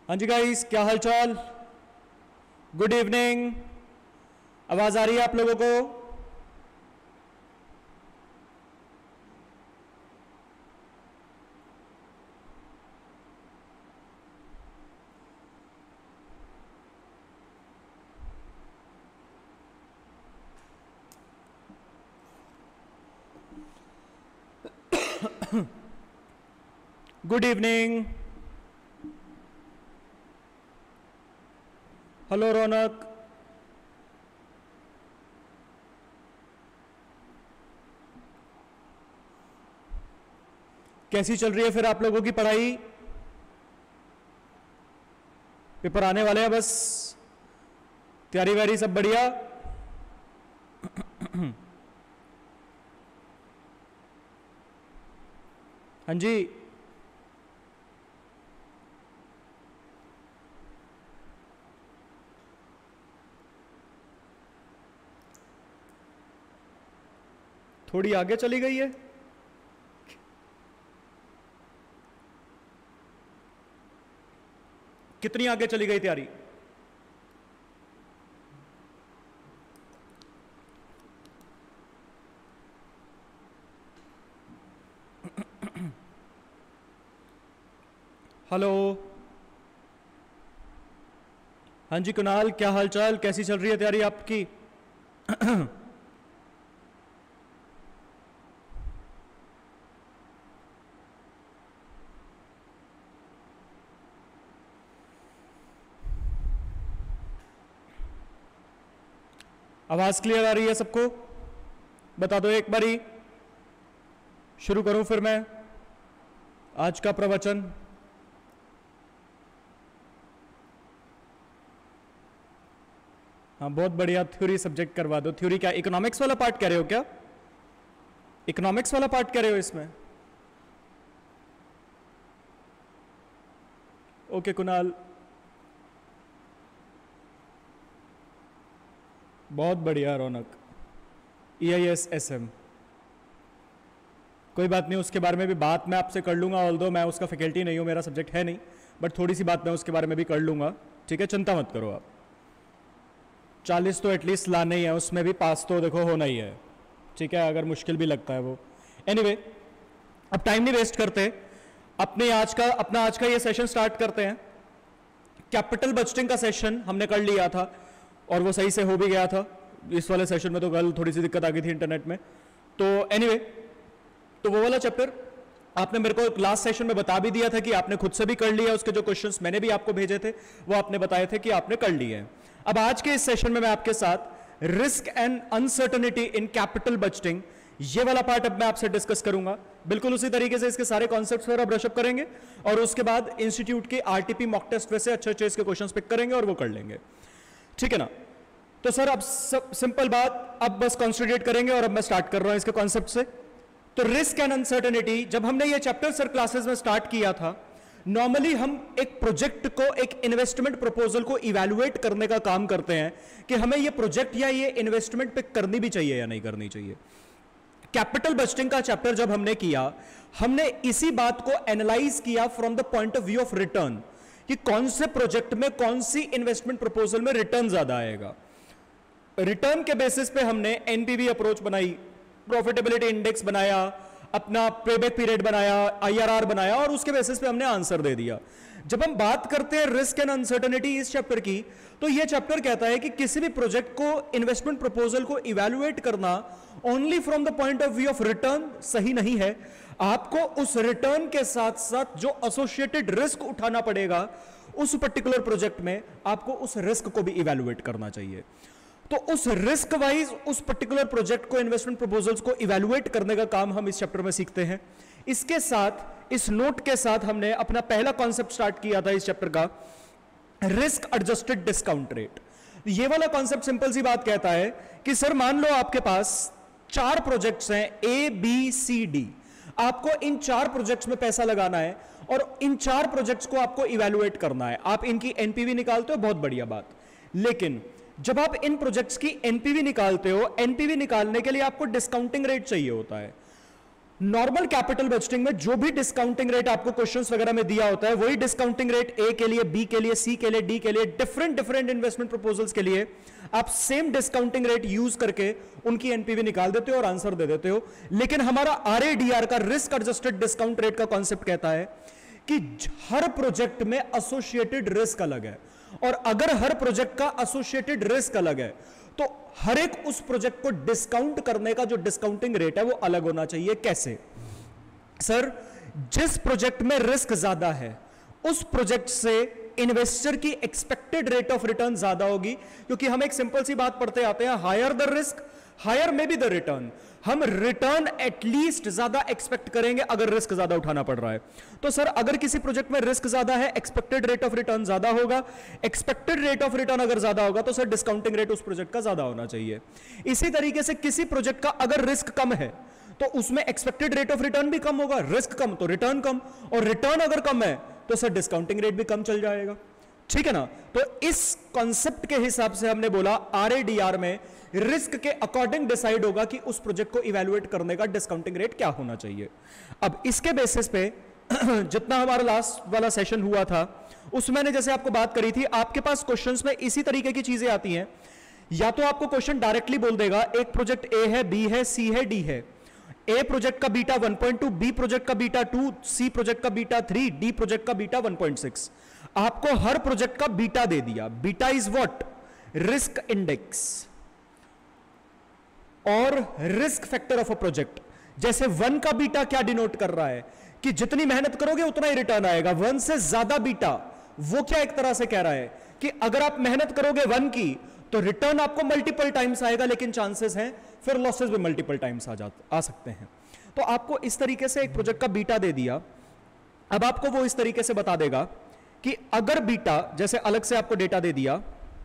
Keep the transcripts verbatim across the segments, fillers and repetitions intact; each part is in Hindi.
हाँ जी गाइस, क्या हाल चाल। Good evening. आवाज आ रही है आप लोगों को? Good evening. हेलो रौनक। कैसी चल रही है फिर आप लोगों की पढ़ाई? पेपर आने वाले हैं, बस तैयारी वैयारी सब बढ़िया? हाँ जी। थोड़ी आगे चली गई है। कितनी आगे चली गई तैयारी? हेलो। हाँ जी कुणाल, क्या हालचाल, कैसी चल रही है तैयारी आपकी? आवाज क्लियर आ रही है सबको? बता दो एक बारी। शुरू करूं फिर मैं आज का प्रवचन? हाँ बहुत बढ़िया, थ्योरी सब्जेक्ट करवा दो। थ्योरी क्या, इकोनॉमिक्स वाला पार्ट कह रहे हो क्या? इकोनॉमिक्स वाला पार्ट कह रहे हो इसमें? ओके कुणाल, बहुत बढ़िया। Raunak, E I S S M, कोई बात नहीं, उसके बारे में भी बात मैं आपसे कर लूंगा। ऑल्दो मैं उसका फैकल्टी नहीं हूं, मेरा सब्जेक्ट है नहीं, बट थोड़ी सी बात मैं उसके बारे में भी कर लूंगा। ठीक है, चिंता मत करो आप। चालीस तो एटलीस्ट लाने ही है, उसमें भी पास तो देखो होना ही है। ठीक है, अगर मुश्किल भी लगता है वो। एनीवे anyway, अब टाइम नहीं वेस्ट करते, अपने आज का अपना आज का ये सेशन स्टार्ट करते हैं। कैपिटल बजटिंग का सेशन हमने कर लिया था और वो सही से हो भी गया था। इस वाले सेशन में तो कल थोड़ी सी दिक्कत आ गई थी इंटरनेट में। तो एनीवे anyway, तो वो वाला चैप्टर आपने मेरे को लास्ट सेशन में बता भी दिया था कि आपने खुद से भी कर लिया। उसके जो क्वेश्चंस मैंने भी आपको भेजे थे वो आपने बताए थे कि आपने कर लिए हैं। अब आज के इस सेशन में मैं आपके साथ risk and uncertainty in capital budgeting, ये वाला पार्ट अब मैं आपसे डिस्कस करूंगा। बिल्कुल उसी तरीके से इसके सारे कॉन्सेप्ट्स पर ब्रशअप करेंगे और उसके बाद इंस्टीट्यूट के आरटीपी मॉक टेस्ट वैसे अच्छे अच्छे इसके क्वेश्चंस पिक करेंगे और वो कर लेंगे। ठीक है ना? तो सर अब सिंपल बात, अब बस कॉन्सेंट्रेट करेंगे और अब मैं स्टार्ट कर रहा हूं इसके कॉन्सेप्ट से। तो रिस्क एंड अनसर्टेनिटी, जब हमने ये चैप्टर सर क्लासेस में स्टार्ट किया था, नॉर्मली हम एक प्रोजेक्ट को, एक इन्वेस्टमेंट प्रपोजल को इवैल्यूएट करने का काम करते हैं कि हमें ये प्रोजेक्ट या ये इन्वेस्टमेंट पे करनी भी चाहिए या नहीं करनी चाहिए। कैपिटल बजटिंग का चैप्टर जब हमने किया, हमने इसी बात को एनालाइज किया from the point of view of return, कि कौन से प्रोजेक्ट में, कौन सी इन्वेस्टमेंट प्रपोजल में रिटर्न ज्यादा आएगा। रिटर्न के बेसिस पे हमने एनपीवी अप्रोच बनाई, प्रॉफिटेबिलिटी इंडेक्स बनाया, अपना पेबैक पीरियड बनाया, आईआरआर बनाया और उसके बेसिस पे हमने आंसर दे दिया। जब हम बात करते हैं रिस्क एंड अनसर्टेनिटी इस चैप्टर की, तो यह चैप्टर कहता है कि किसी भी प्रोजेक्ट को, इन्वेस्टमेंट प्रपोजल को इवैल्यूएट करना only from the point of view of return सही नहीं है। आपको उस रिटर्न के साथ साथ जो एसोसिएटेड रिस्क उठाना पड़ेगा उस पर्टिकुलर प्रोजेक्ट में, आपको उस रिस्क को भी इवैल्यूएट करना चाहिए। तो उस रिस्क वाइज उस पर्टिकुलर प्रोजेक्ट को, इन्वेस्टमेंट प्रपोजल्स को इवैल्यूएट करने का काम हम इस चैप्टर में सीखते हैं। इसके साथ, इस नोट के साथ हमने अपना पहला कॉन्सेप्ट स्टार्ट किया था इस चैप्टर का, रिस्क एडजस्टेड डिस्काउंट रेट। ये वाला कॉन्सेप्ट सिंपल सी बात कहता है कि सर मान लो आपके पास चार प्रोजेक्ट्स हैं, ए बी सी डी। आपको इन चार प्रोजेक्ट्स में पैसा लगाना है और इन चार प्रोजेक्ट्स को आपको इवैल्यूएट करना है। आप इनकी एनपीवी निकालते हो, बहुत बढ़िया बात। लेकिन जब आप इन प्रोजेक्ट्स की एनपीवी निकालते हो, एनपीवी निकालने के लिए आपको डिस्काउंटिंग रेट चाहिए होता है। नॉर्मल कैपिटल बजटिंग में जो भी डिस्काउंटिंग रेट आपको क्वेश्चंस वगैरह में दिया होता है, वही डिस्काउंटिंग रेट ए के लिए, बी के लिए, सी के लिए, डी के लिए, डिफरेंट डिफरेंट इन्वेस्टमेंट प्रपोजल्स के लिए आप सेम डिस्काउंटिंग रेट यूज करके उनकी एनपीवी निकाल देते हो और आंसर दे देते हो। लेकिन हमारा आरएडीआर का रिस्क एडजस्टेड डिस्काउंट रेट का कॉन्सेप्ट कहता है कि हर प्रोजेक्ट में एसोसिएटेड रिस्क अलग है, और अगर हर प्रोजेक्ट का एसोसिएटेड रिस्क अलग है तो हर एक उस प्रोजेक्ट को डिस्काउंट करने का जो डिस्काउंटिंग रेट है वो अलग होना चाहिए। कैसे सर? जिस प्रोजेक्ट में रिस्क ज्यादा है उस प्रोजेक्ट से इन्वेस्टर की एक्सपेक्टेड रेट ऑफ रिटर्न ज्यादा होगी, क्योंकि हम एक सिंपल सी बात पढ़ते आते हैं, higher the risk higher may be the return. हम रिटर्न एटलीस्ट ज्यादा एक्सपेक्ट करेंगे अगर रिस्क ज्यादा उठाना पड़ रहा है। तो सर अगर किसी प्रोजेक्ट में रिस्क ज्यादा है, एक्सपेक्टेड रेट ऑफ रिटर्न ज्यादा होगा, एक्सपेक्टेड रेट ऑफ रिटर्न अगर ज्यादा होगा तो सर डिस्काउंटिंग रेट उस प्रोजेक्ट का ज्यादा होना चाहिए। इसी तरीके से किसी प्रोजेक्ट का अगर रिस्क कम है तो उसमें एक्सपेक्टेड रेट ऑफ रिटर्न भी कम होगा, रिस्क कम तो रिटर्न कम, और रिटर्न अगर कम है तो सर डिस्काउंटिंग रेट भी कम चल जाएगा। ठीक है ना? तो इस कॉन्सेप्ट के हिसाब से हमने बोला आरएडीआर में रिस्क के अकॉर्डिंग डिसाइड होगा कि उस प्रोजेक्ट को इवैल्यूएट करने का डिस्काउंटिंग रेट क्या होना चाहिए। अब इसके बेसिस पे जितना हमारा लास्ट वाला सेशन हुआ था उसमें मैंने जैसे आपको बात करी थी, आपके पास क्वेश्चंस में इसी तरीके की चीजें आती हैं। या तो आपको क्वेश्चन डायरेक्टली बोल देगा एक प्रोजेक्ट ए है, बी है, सी है, डी है। ए प्रोजेक्ट का beta one point two, B project का बीटा टू, सी प्रोजेक्ट का बीटा थ्री, डी प्रोजेक्ट का बीटा वन पॉइंट सिक्स। आपको हर प्रोजेक्ट का बीटा दे दिया। Beta is what? Risk index और risk factor of a project. जैसे वन का बीटा क्या डिनोट कर रहा है कि जितनी मेहनत करोगे उतना ही रिटर्न आएगा। वन से ज्यादा बीटा वो क्या एक तरह से कह रहा है कि अगर आप मेहनत करोगे वन की तो रिटर्न आपको मल्टीपल टाइम्स आएगा, लेकिन चांसेस हैं फिर लॉसेस भी मल्टीपल टाइम्स आ जाते आ सकते हैं। तो आपको इस तरीके से एक प्रोजेक्ट का बीटा दे दिया। अब आपको वो इस तरीके से बता देगा कि अगर बीटा, जैसे अलग से आपको डेटा दे दिया,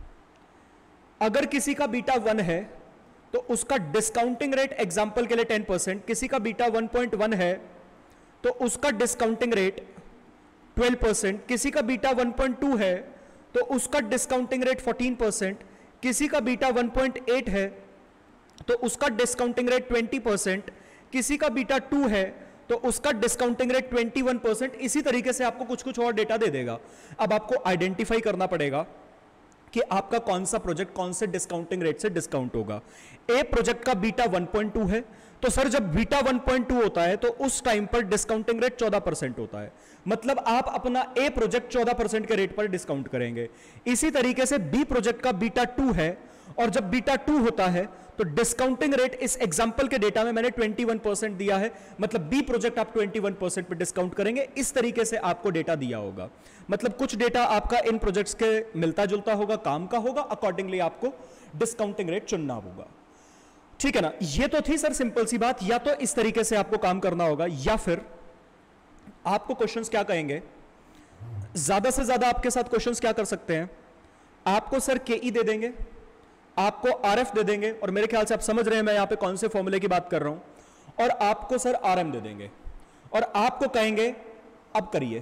अगर किसी का बीटा वन है तो उसका डिस्काउंटिंग रेट एग्जांपल के लिए टेन परसेंट, किसी का बीटा वन पॉइंट वन है तो उसका डिस्काउंटिंग रेट ट्वेल्व परसेंट, किसी का बीटा वन पॉइंट टू है तो उसका डिस्काउंटिंग रेट फोर्टीन परसेंट, किसी का बीटा वन पॉइंट एट है तो उसका डिस्काउंटिंग रेट ट्वेंटी परसेंट, किसी का बीटा टू है तो उसका discounting rate twenty one percent. इसी तरीके से आपको कुछ कुछ और डेटा दे देगा। अब आपको आइडेंटिफाई करना पड़ेगा कि आपका कौन सा प्रोजेक्ट कौन से डिस्काउंटिंग रेट से डिस्काउंट होगा। ए प्रोजेक्ट का बीटा वन पॉइंट टू है तो सर जब बीटा वन पॉइंट टू होता है तो उस टाइम पर डिस्काउंटिंग रेट चौदह परसेंट होता है, मतलब आप अपना ए प्रोजेक्ट चौदह परसेंट के रेट पर डिस्काउंट करेंगे। इसी तरीके से बी प्रोजेक्ट का बीटा टू है और जब बीटा टू होता है तो डिस्काउंटिंग रेट इस एग्जांपल के डेटा में मैंने इक्कीस परसेंट दिया है, मतलब बी प्रोजेक्ट आप इक्कीस परसेंट पे डिस्काउंट करेंगे। इस तरीके से आपको डेटा दिया होगा, मतलब कुछ डेटा आपका इन प्रोजेक्ट्स के मिलता जुलता होगा, काम का होगा, अकॉर्डिंगली आपको डिस्काउंटिंग रेट चुनना होगा। ठीक है ना? ये तो थी सर सिंपल सी बात। या तो इस तरीके से आपको काम करना होगा, या फिर आपको क्वेश्चंस क्या कहेंगे, ज्यादा से ज्यादा आपके साथ क्वेश्चंस क्या कर सकते हैं, आपको सर केई दे देंगे, आपको आरएफ दे देंगे, और मेरे ख्याल से आप समझ रहे हैं मैं यहां पे कौन से फॉर्मूले की बात कर रहा हूं, और आपको सर आरएम दे देंगे और आपको कहेंगे अब करिए।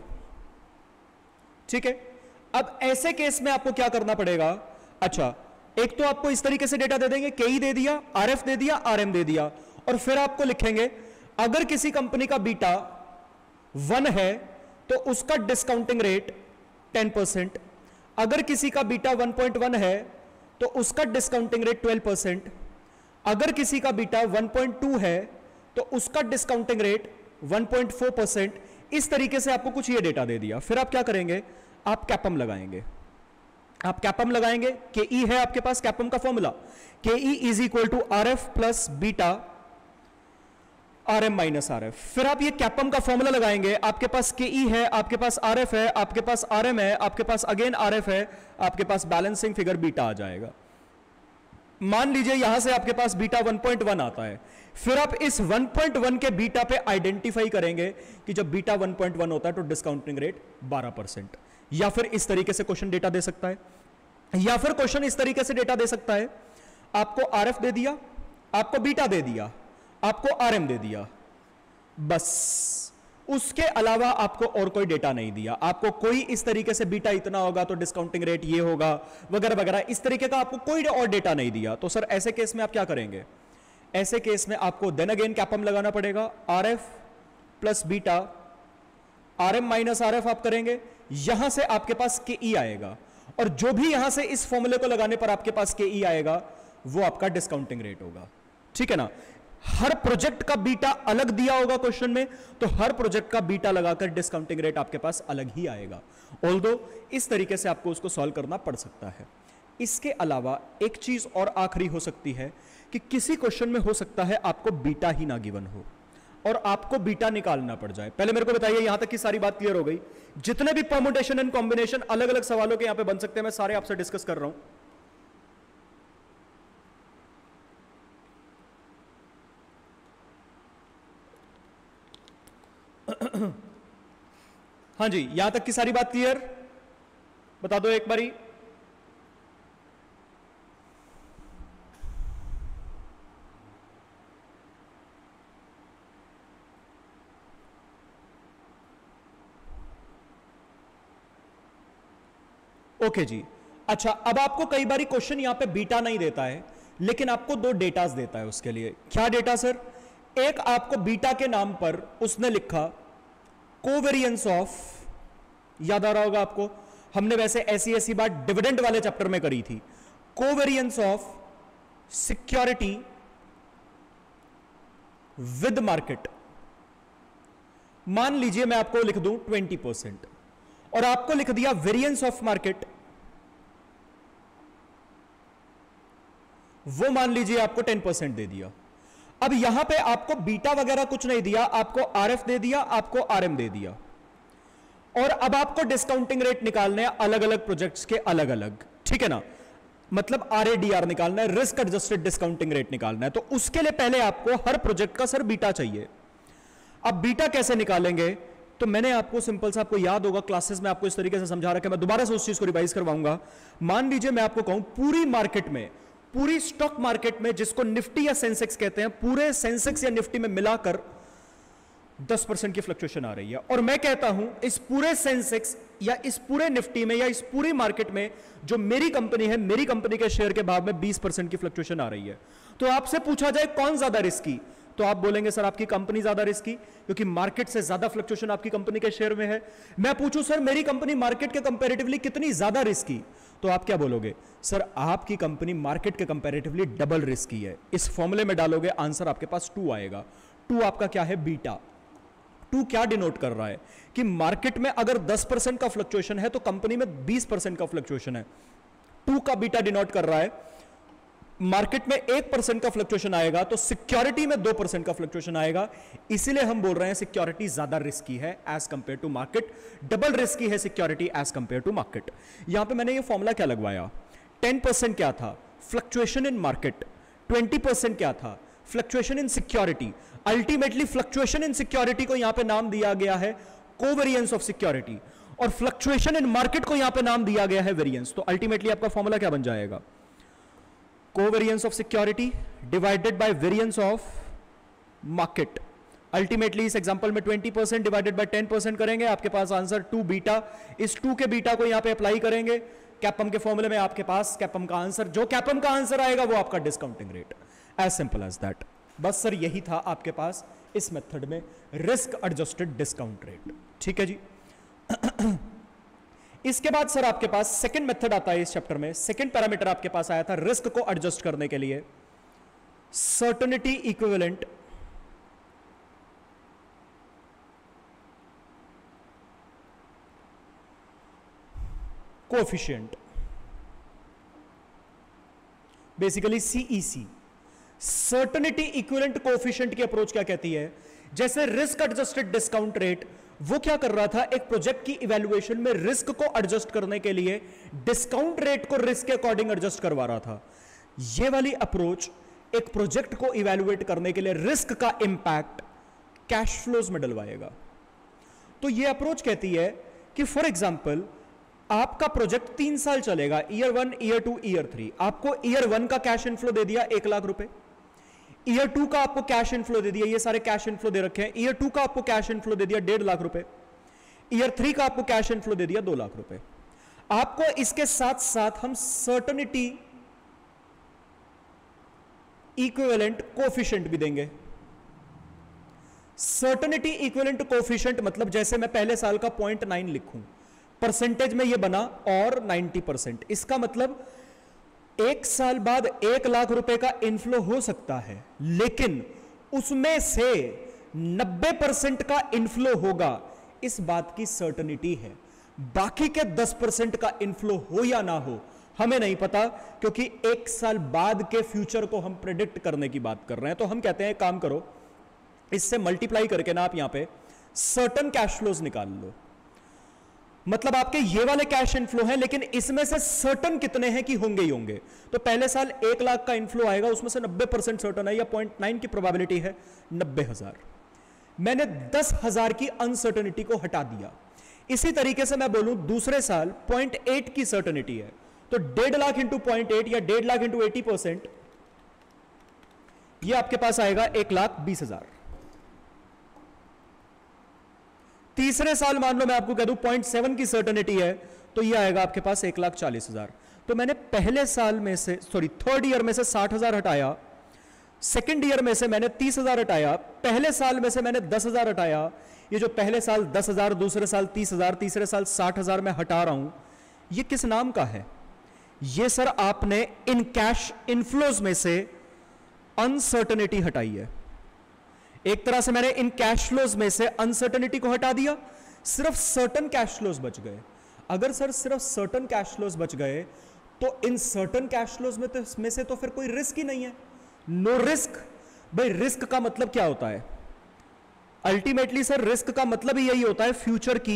ठीक है? अब ऐसे केस में आपको क्या करना पड़ेगा? अच्छा, एक तो आपको इस तरीके से डेटा दे देंगे, केई दे दिया, आरएफ दे दिया, आरएम दे दिया, और फिर आपको लिखेंगे अगर किसी कंपनी का बीटा वन है तो उसका डिस्काउंटिंग रेट टेन परसेंट, अगर किसी का बीटा वन पॉइंट वन है तो उसका डिस्काउंटिंग रेट ट्वेल्व परसेंट, अगर किसी का बीटा वन पॉइंट टू है तो उसका discounting rate one point four percent. इस तरीके से आपको कुछ ये डेटा दे दिया। फिर आप क्या करेंगे? आप कैपम लगाएंगे। आप कैपम लगाएंगे, के ई है आपके पास कैपम का formula, K e is equal to R f plus beta R m minus R f. फिर आप ये कैपम का फॉर्मूला लगाएंगे, आपके पास के ई है, आपके पास आर एफ है, आपके पास आर एम है, आपके पास अगेन आर एफ है, आपके पास बैलेंसिंग फिगर बीटा आ जाएगा। मान लीजिए यहां से आपके पास बीटा वन पॉइंट वन आता है, फिर आप इस वन पॉइंट वन के बीटा पे आइडेंटिफाई करेंगे कि जब बीटा वन पॉइंट वन होता है तो डिस्काउंटिंग रेट बारह परसेंट। या फिर इस तरीके से क्वेश्चन डेटा दे सकता है, या फिर क्वेश्चन इस तरीके से डेटा दे सकता है, आपको आरएफ दे दिया, आपको बीटा दे दिया, आपको आरएम दे दिया, बस उसके अलावा आपको और कोई डेटा नहीं दिया। आपको कोई इस तरीके से बीटा इतना होगा तो डिस्काउंटिंग रेट ये होगा वगैरह वगैरह, इस तरीके का आपको कोई और डेटा नहीं दिया। तो सर ऐसे केस में आप क्या करेंगे? ऐसे केस में आपको देन अगेन कैपम लगाना पड़ेगा, R f plus beta, R m minus R f आप करेंगे, यहां से आपके पास के ई आएगा, और जो भी यहां से इस फॉर्मूले को लगाने पर आपके पास के ई आएगा वो आपका डिस्काउंटिंग रेट होगा। ठीक है ना, हर प्रोजेक्ट का बीटा अलग दिया होगा क्वेश्चन में, तो हर प्रोजेक्ट का बीटा लगाकर डिस्काउंटिंग रेट आपके पास अलग ही आएगा। ऑल्दो इस तरीके से आपको उसको सॉल्व करना पड़ सकता है। इसके अलावा एक चीज और आखिरी हो सकती है कि किसी क्वेश्चन में हो सकता है आपको बीटा ही ना गिवन हो और आपको बीटा निकालना पड़ जाए। पहले मेरे को बताइए, यहां तक की सारी बात क्लियर हो गई? जितने भी परम्यूटेशन एंड कॉम्बिनेशन अलग अलग सवालों के यहां पे बन सकते हैं, मैं सारे आपसे डिस्कस कर रहा हूं। हाँ जी, यहां तक की सारी बात क्लियर? बता दो एक बारी। ओके जी, अच्छा, अब आपको कई बारी क्वेश्चन यहां पे बीटा नहीं देता है, लेकिन आपको दो डेटास देता है उसके लिए। क्या डेटा सर? एक आपको बीटा के नाम पर उसने लिखा कोवेरियंस ऑफ, याद आ रहा होगा आपको, हमने वैसे ऐसी ऐसी बात डिविडेंड वाले चैप्टर में करी थी, covariance of security with market. मान लीजिए मैं आपको लिख दूं ट्वेंटी परसेंट और आपको लिख दिया वेरिएंस ऑफ मार्केट, वो मान लीजिए आपको टेन परसेंट दे दिया। अब यहां पे आपको बीटा वगैरह कुछ नहीं दिया, आपको आरएफ दे दिया, आपको आरएम दे दिया, और अब आपको डिस्काउंटिंग रेट निकालने हैं अलग अलग प्रोजेक्ट्स के अलग अलग। ठीक है ना, मतलब आरएडीआर निकालना है, रिस्क एडजस्टेड डिस्काउंटिंग रेट निकालना है। तो उसके लिए पहले आपको हर प्रोजेक्ट का सर बीटा चाहिए। अब बीटा कैसे निकालेंगे? तो मैंने आपको सिंपल सा, आपको याद होगा क्लासेस में आपको इस तरीके से समझा रखा है, मैं दोबारा से उस चीज को रिवाइज करवाऊंगा। मान लीजिए मैं आपको कहूं पूरी मार्केट में, पूरी स्टॉक मार्केट में, जिसको निफ्टी या सेंसेक्स कहते हैं, पूरे सेंसेक्स या निफ्टी में मिलाकर दस परसेंट की फ्लक्चुएशन आ रही है, और मैं कहता हूं इस पूरे सेंसेक्स या इस पूरे निफ्टी में या इस पूरी मार्केट में जो मेरी कंपनी है, मेरी कंपनी के शेयर के भाव में बीस परसेंट की फ्लक्चुएशन आ रही है। तो आपसे पूछा जाए कौन ज्यादा रिस्की, तो आप बोलेंगे सर आपकी कंपनी ज्यादा रिस्की, क्योंकि मार्केट से ज्यादा फ्लक्चुएशन आपकी कंपनी के शेयर में है। मैं पूछूं सर मेरी कंपनी मार्केट के कंपैरेटिवली कितनी ज्यादा रिस्की, तो आप क्या बोलोगे? सर आपकी कंपनी मार्केट के कंपैरेटिवली डबल रिस्की है। इस फॉर्मूले में डालोगे आंसर आपके पास टू आएगा। टू आपका क्या है? बीटा। टू क्या डिनोट कर रहा है कि मार्केट में अगर दस परसेंट का फ्लक्चुएशन है तो कंपनी में बीस परसेंट का फ्लक्चुएशन है। टू का बीटा डिनोट कर रहा है मार्केट में एक परसेंट का फ्लक्चुएशन आएगा तो सिक्योरिटी में दो परसेंट का फ्लक्चुएशन आएगा। इसीलिए हम बोल रहे हैं सिक्योरिटी ज्यादा रिस्की है as compare to market, double risky है security as compare to market. यहां पे मैंने ये फॉर्मूला क्या लगवाया? टेन परसेंट क्या था? Fluctuation in market. Twenty percent क्या था? Fluctuation in security. Ultimately fluctuation in security को यहां पे नाम दिया गया है कोवेरियंस ऑफ सिक्योरिटी, और फ्लक्चुएशन इन मार्केट को यहां पे नाम दिया गया है वेरियंस। तो अल्टीमेटली आपका फॉर्मूला क्या बन जाएगा? Covariance of security divided by variance of market. Ultimately इस एग्जांपल में twenty percent divided by ten percent करेंगे, आपके पास आंसर टू बीटा। इस टू के बीटा को यहां पे अप्लाई करेंगे कैपम के फॉर्मूले में, आपके पास कैपम का आंसर, जो कैपम का आंसर आएगा वो आपका discounting rate. As simple as that. बस सर यही था आपके पास इस मेथड में, रिस्क एडजस्टेड डिस्काउंट रेट। ठीक है जी। इसके बाद सर आपके पास सेकंड मेथड आता है इस चैप्टर में। सेकंड पैरामीटर आपके पास आया था रिस्क को एडजस्ट करने के लिए, certainty equivalent coefficient, basically CEC. Certainty equivalent coefficient की अप्रोच क्या कहती है? जैसे रिस्क एडजस्टेड डिस्काउंट रेट, वो क्या कर रहा था, एक प्रोजेक्ट की इवैल्यूएशन में रिस्क को एडजस्ट करने के लिए डिस्काउंट रेट को रिस्क के अकॉर्डिंग एडजस्ट करवा रहा था। ये वाली अप्रोच एक प्रोजेक्ट को इवैल्यूएट करने के लिए रिस्क का इंपैक्ट कैश फ्लोज में डलवाएगा। तो ये अप्रोच कहती है कि फॉर एग्जांपल आपका प्रोजेक्ट तीन साल चलेगा, year one, year two, year three. आपको ईयर वन का कैश इनफ्लो दे दिया एक लाख रुपए, ईयर टू का आपको कैश इनफ्लो दे दिया, ये सारे कैश इनफ्लो दे रखे हैं। ईयर टू का आपको कैश इनफ्लो दे दिया डेढ़ लाख रुपए, ईयर थ्री का आपको कैश इनफ्लो दे दिया दो लाख रुपए। आपको इसके साथ साथ हम सर्टेनिटी इक्विवेलेंट कोफिशिएंट भी देंगे। सर्टेनिटी इक्विवेलेंट कोफिशिएंट मतलब जैसे मैं पहले साल का पॉइंट नाइन लिखूं, परसेंटेज में ये बना और नाइन्टी परसेंट, इसका मतलब एक साल बाद एक लाख रुपए का इनफ्लो हो सकता है, लेकिन उसमें से नब्बे परसेंट का इनफ्लो होगा, इस बात की सर्टेनिटी है। बाकी के दस परसेंट का इनफ्लो हो या ना हो हमें नहीं पता, क्योंकि एक साल बाद के फ्यूचर को हम प्रेडिक्ट करने की बात कर रहे हैं। तो हम कहते हैं काम करो, इससे मल्टीप्लाई करके ना आप यहां पे सर्टन कैश फ्लोज निकाल लो। मतलब आपके ये वाले कैश इनफ्लो हैं, लेकिन इसमें से सर्टन कितने हैं कि होंगे ही होंगे। तो पहले साल एक लाख का इनफ्लो आएगा, उसमें से नब्बे परसेंट सर्टन है या पॉइंट नाइन की प्रोबेबिलिटी है, नब्बे हजार। मैंने दस हजार की अनसर्टनिटी को हटा दिया। इसी तरीके से मैं बोलूं दूसरे साल पॉइंट एट की सर्टनिटी है, तो डेढ़ लाख इंटू पॉइंट एट या डेढ़ लाख इंटू एटी परसेंट, यह आपके पास आएगा एक लाख बीस हजार। तीसरे साल मान लो मैं आपको कह दूं पॉइंट सेवन की सर्टेनिटी है, तो यह आएगा आपके पास एक लाख चालीस हजार। तो मैंने पहले साल में से सॉरी थर्ड ईयर में से साठ हजार हटाया, सेकेंड ईयर में से मैंने तीस हजार हटाया, पहले साल में से मैंने दस हजार हटाया। ये जो पहले साल दस हजार, दूसरे साल तीस हजार, तीसरे साल साठ हजार मैं हटा रहा हूं, ये किस नाम का है? ये सर आपने इन कैश इनफ्लोज में से अनसर्टेनिटी हटाई है। एक तरह से मैंने इन कैश फ्लोज में से अनसर्टेनिटी को हटा दिया, सिर्फ सर्टन कैश फ्लोज बच गए। अगर सर सिर्फ सर्टन कैश फ्लोज बच गए, तो इन सर्टन कैश फ्लोज में तो में से तो फिर कोई रिस्क ही नहीं है, नो रिस्क। भाई रिस्क का मतलब क्या होता है? अल्टीमेटली सर रिस्क का मतलब ही यही होता है फ्यूचर की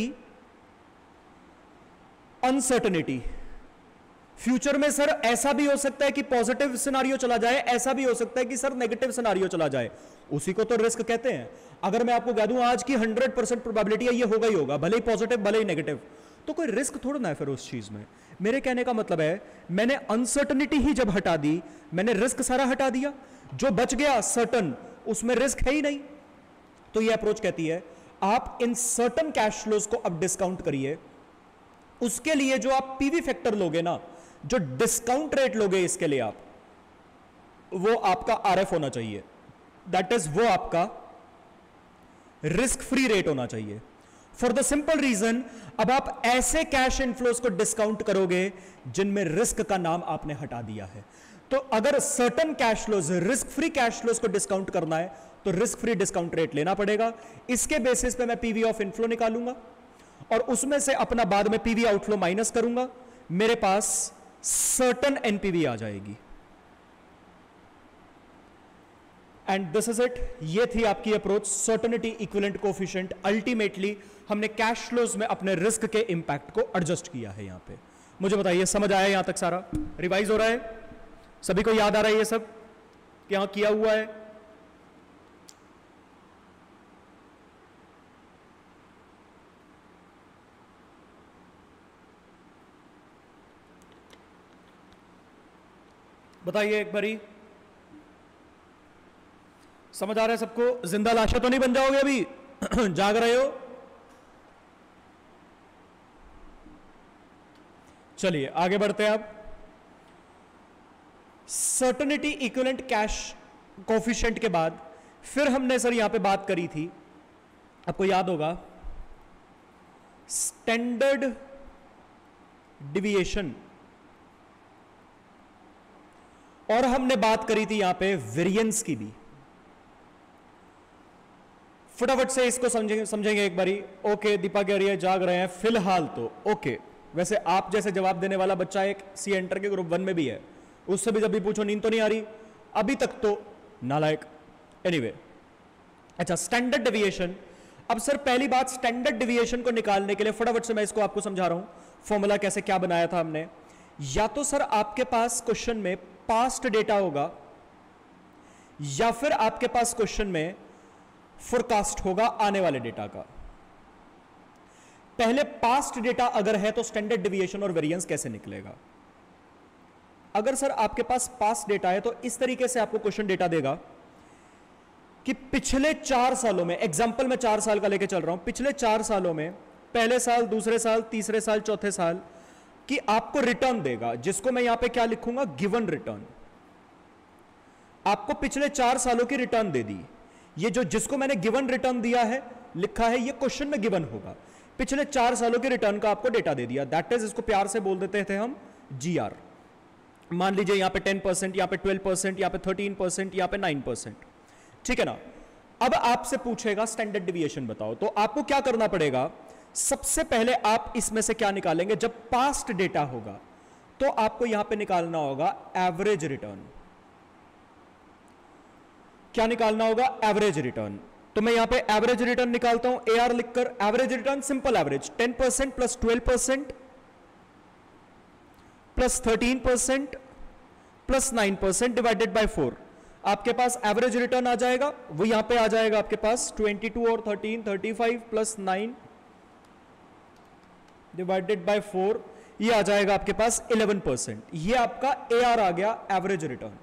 अनसर्टेनिटी। फ्यूचर में सर ऐसा भी हो सकता है कि पॉजिटिव सिनारियो चला जाए, ऐसा भी हो सकता है कि सर नेगेटिव सिनारियो चला जाए, उसी को तो रिस्क कहते हैं। अगर मैं आपको कह दूं आज की हंड्रेड परसेंट प्रोबेबिलिटी है ये होगा ही होगा, भले ही पॉजिटिव भले ही नेगेटिव, तो कोई रिस्क थोड़ा ना है फिर उस चीज में। मेरे कहने का मतलब है मैंने अनसर्टनिटी ही जब हटा दी, मैंने रिस्क सारा हटा दिया, जो बच गया सर्टन उसमें रिस्क है ही नहीं। तो ये अप्रोच कहती है आप इन सर्टन कैश फ्लोज को अब डिस्काउंट करिए। उसके लिए जो आप पीवी फैक्टर लोगे ना, जो डिस्काउंट रेट लोगे इसके लिए आप, वो आपका आरएफ होना चाहिए, दैट इज वो आपका रिस्क फ्री रेट होना चाहिए। फॉर द सिंपल रीजन, अब आप ऐसे कैश इनफ्लोज को डिस्काउंट करोगे जिनमें रिस्क का नाम आपने हटा दिया है। तो अगर certain cash flows, risk free cash flows को डिस्काउंट करना है तो रिस्क फ्री डिस्काउंट रेट लेना पड़ेगा। इसके बेसिस पे मैं पीवी ऑफ इनफ्लो निकालूंगा और उसमें से अपना बाद में पीवी आउटफ्लो माइनस करूंगा, मेरे पास सर्टन एनपीवी आ जाएगी। And this is it. ये थी आपकी approach certainty equivalent coefficient. Ultimately हमने कैश फ्लोज में अपने रिस्क के इंपैक्ट को एडजस्ट किया है। यहां पे मुझे बताइए समझ आया? यहां तक सारा रिवाइज हो रहा है? सभी को याद आ रहा है ये सब कि यहां किया हुआ है? बताइए एक बारी, समझ आ रहा है सबको? जिंदा लाशें तो नहीं बन जाओगे अभी? जाग रहे हो? चलिए आगे बढ़ते हैं। अब सर्टेनिटी इक्विवेलेंट कैश कोफिशिएंट के बाद फिर हमने सर यहां पे बात करी थी, आपको याद होगा, स्टैंडर्ड डिविएशन, और हमने बात करी थी यहां पे वेरिएंस की भी। फटाफट से इसको समझेंगे समझेंगे एक बारी। ओके दीपा कह रही है जाग रहे हैं फिलहाल तो। ओके, वैसे आप जैसे जवाब देने वाला बच्चा एक सी एंटर के ग्रुप वन में भी है, उससे भी जब भी पूछो नींद तो नहीं आ रही अभी तक, तो नालायक। एनीवे, अच्छा स्टैंडर्ड डेविएशन। अब सर पहली बात, स्टैंडर्ड डेविएशन को निकालने के लिए फटाफट से मैं इसको आपको समझा रहा हूं, फॉर्मूला कैसे क्या बनाया था हमने। या तो सर आपके पास क्वेश्चन में पास्ट डेटा होगा, या फिर आपके पास क्वेश्चन में फोरकास्ट होगा आने वाले डेटा का। पहले पास्ट डेटा अगर है तो स्टैंडर्ड डेविएशन और वेरिएंस कैसे निकलेगा? अगर सर आपके पास पास्ट डेटा है तो इस तरीके से आपको क्वेश्चन डेटा देगा कि पिछले चार सालों में, एग्जाम्पल मैं चार साल का लेके चल रहा हूं, पिछले चार सालों में पहले साल, दूसरे साल, तीसरे साल, चौथे साल की आपको रिटर्न देगा, जिसको मैं यहां पे क्या लिखूंगा? Given return. आपको पिछले चार सालों की रिटर्न दे दी। ये जो जिसको मैंने गिवन रिटर्न दिया है, लिखा है, ये क्वेश्चन में गिवन होगा। पिछले चार सालों के रिटर्न का आपको डेटा दे दिया, दैट इज, इसको प्यार से बोल देते थे हम जी आर। मान लीजिए यहां पे टेन परसेंट, यहां पे ट्वेल्व परसेंट, यहां पे थर्टीन परसेंट, यहां पे नाइन परसेंट, ठीक है ना। अब आपसे पूछेगा स्टैंडर्ड डिविएशन बताओ, तो आपको क्या करना पड़ेगा, सबसे पहले आप इसमें से क्या निकालेंगे, जब पास्ट डेटा होगा तो आपको यहां पे निकालना होगा एवरेज रिटर्न। क्या निकालना होगा, एवरेज रिटर्न। तो मैं यहां पे एवरेज रिटर्न निकालता हूं, ए आर लिखकर। Average return simple average, ten percent plus twelve percent plus thirteen percent plus nine percent divided by four, आपके पास एवरेज रिटर्न आ जाएगा। वो यहां पे आ जाएगा आपके पास ट्वेंटी टू और thirteen, thirty five plus nine divided by four, ये आ जाएगा आपके पास इलेवन परसेंट। ये आपका ए आर आ गया, एवरेज रिटर्न,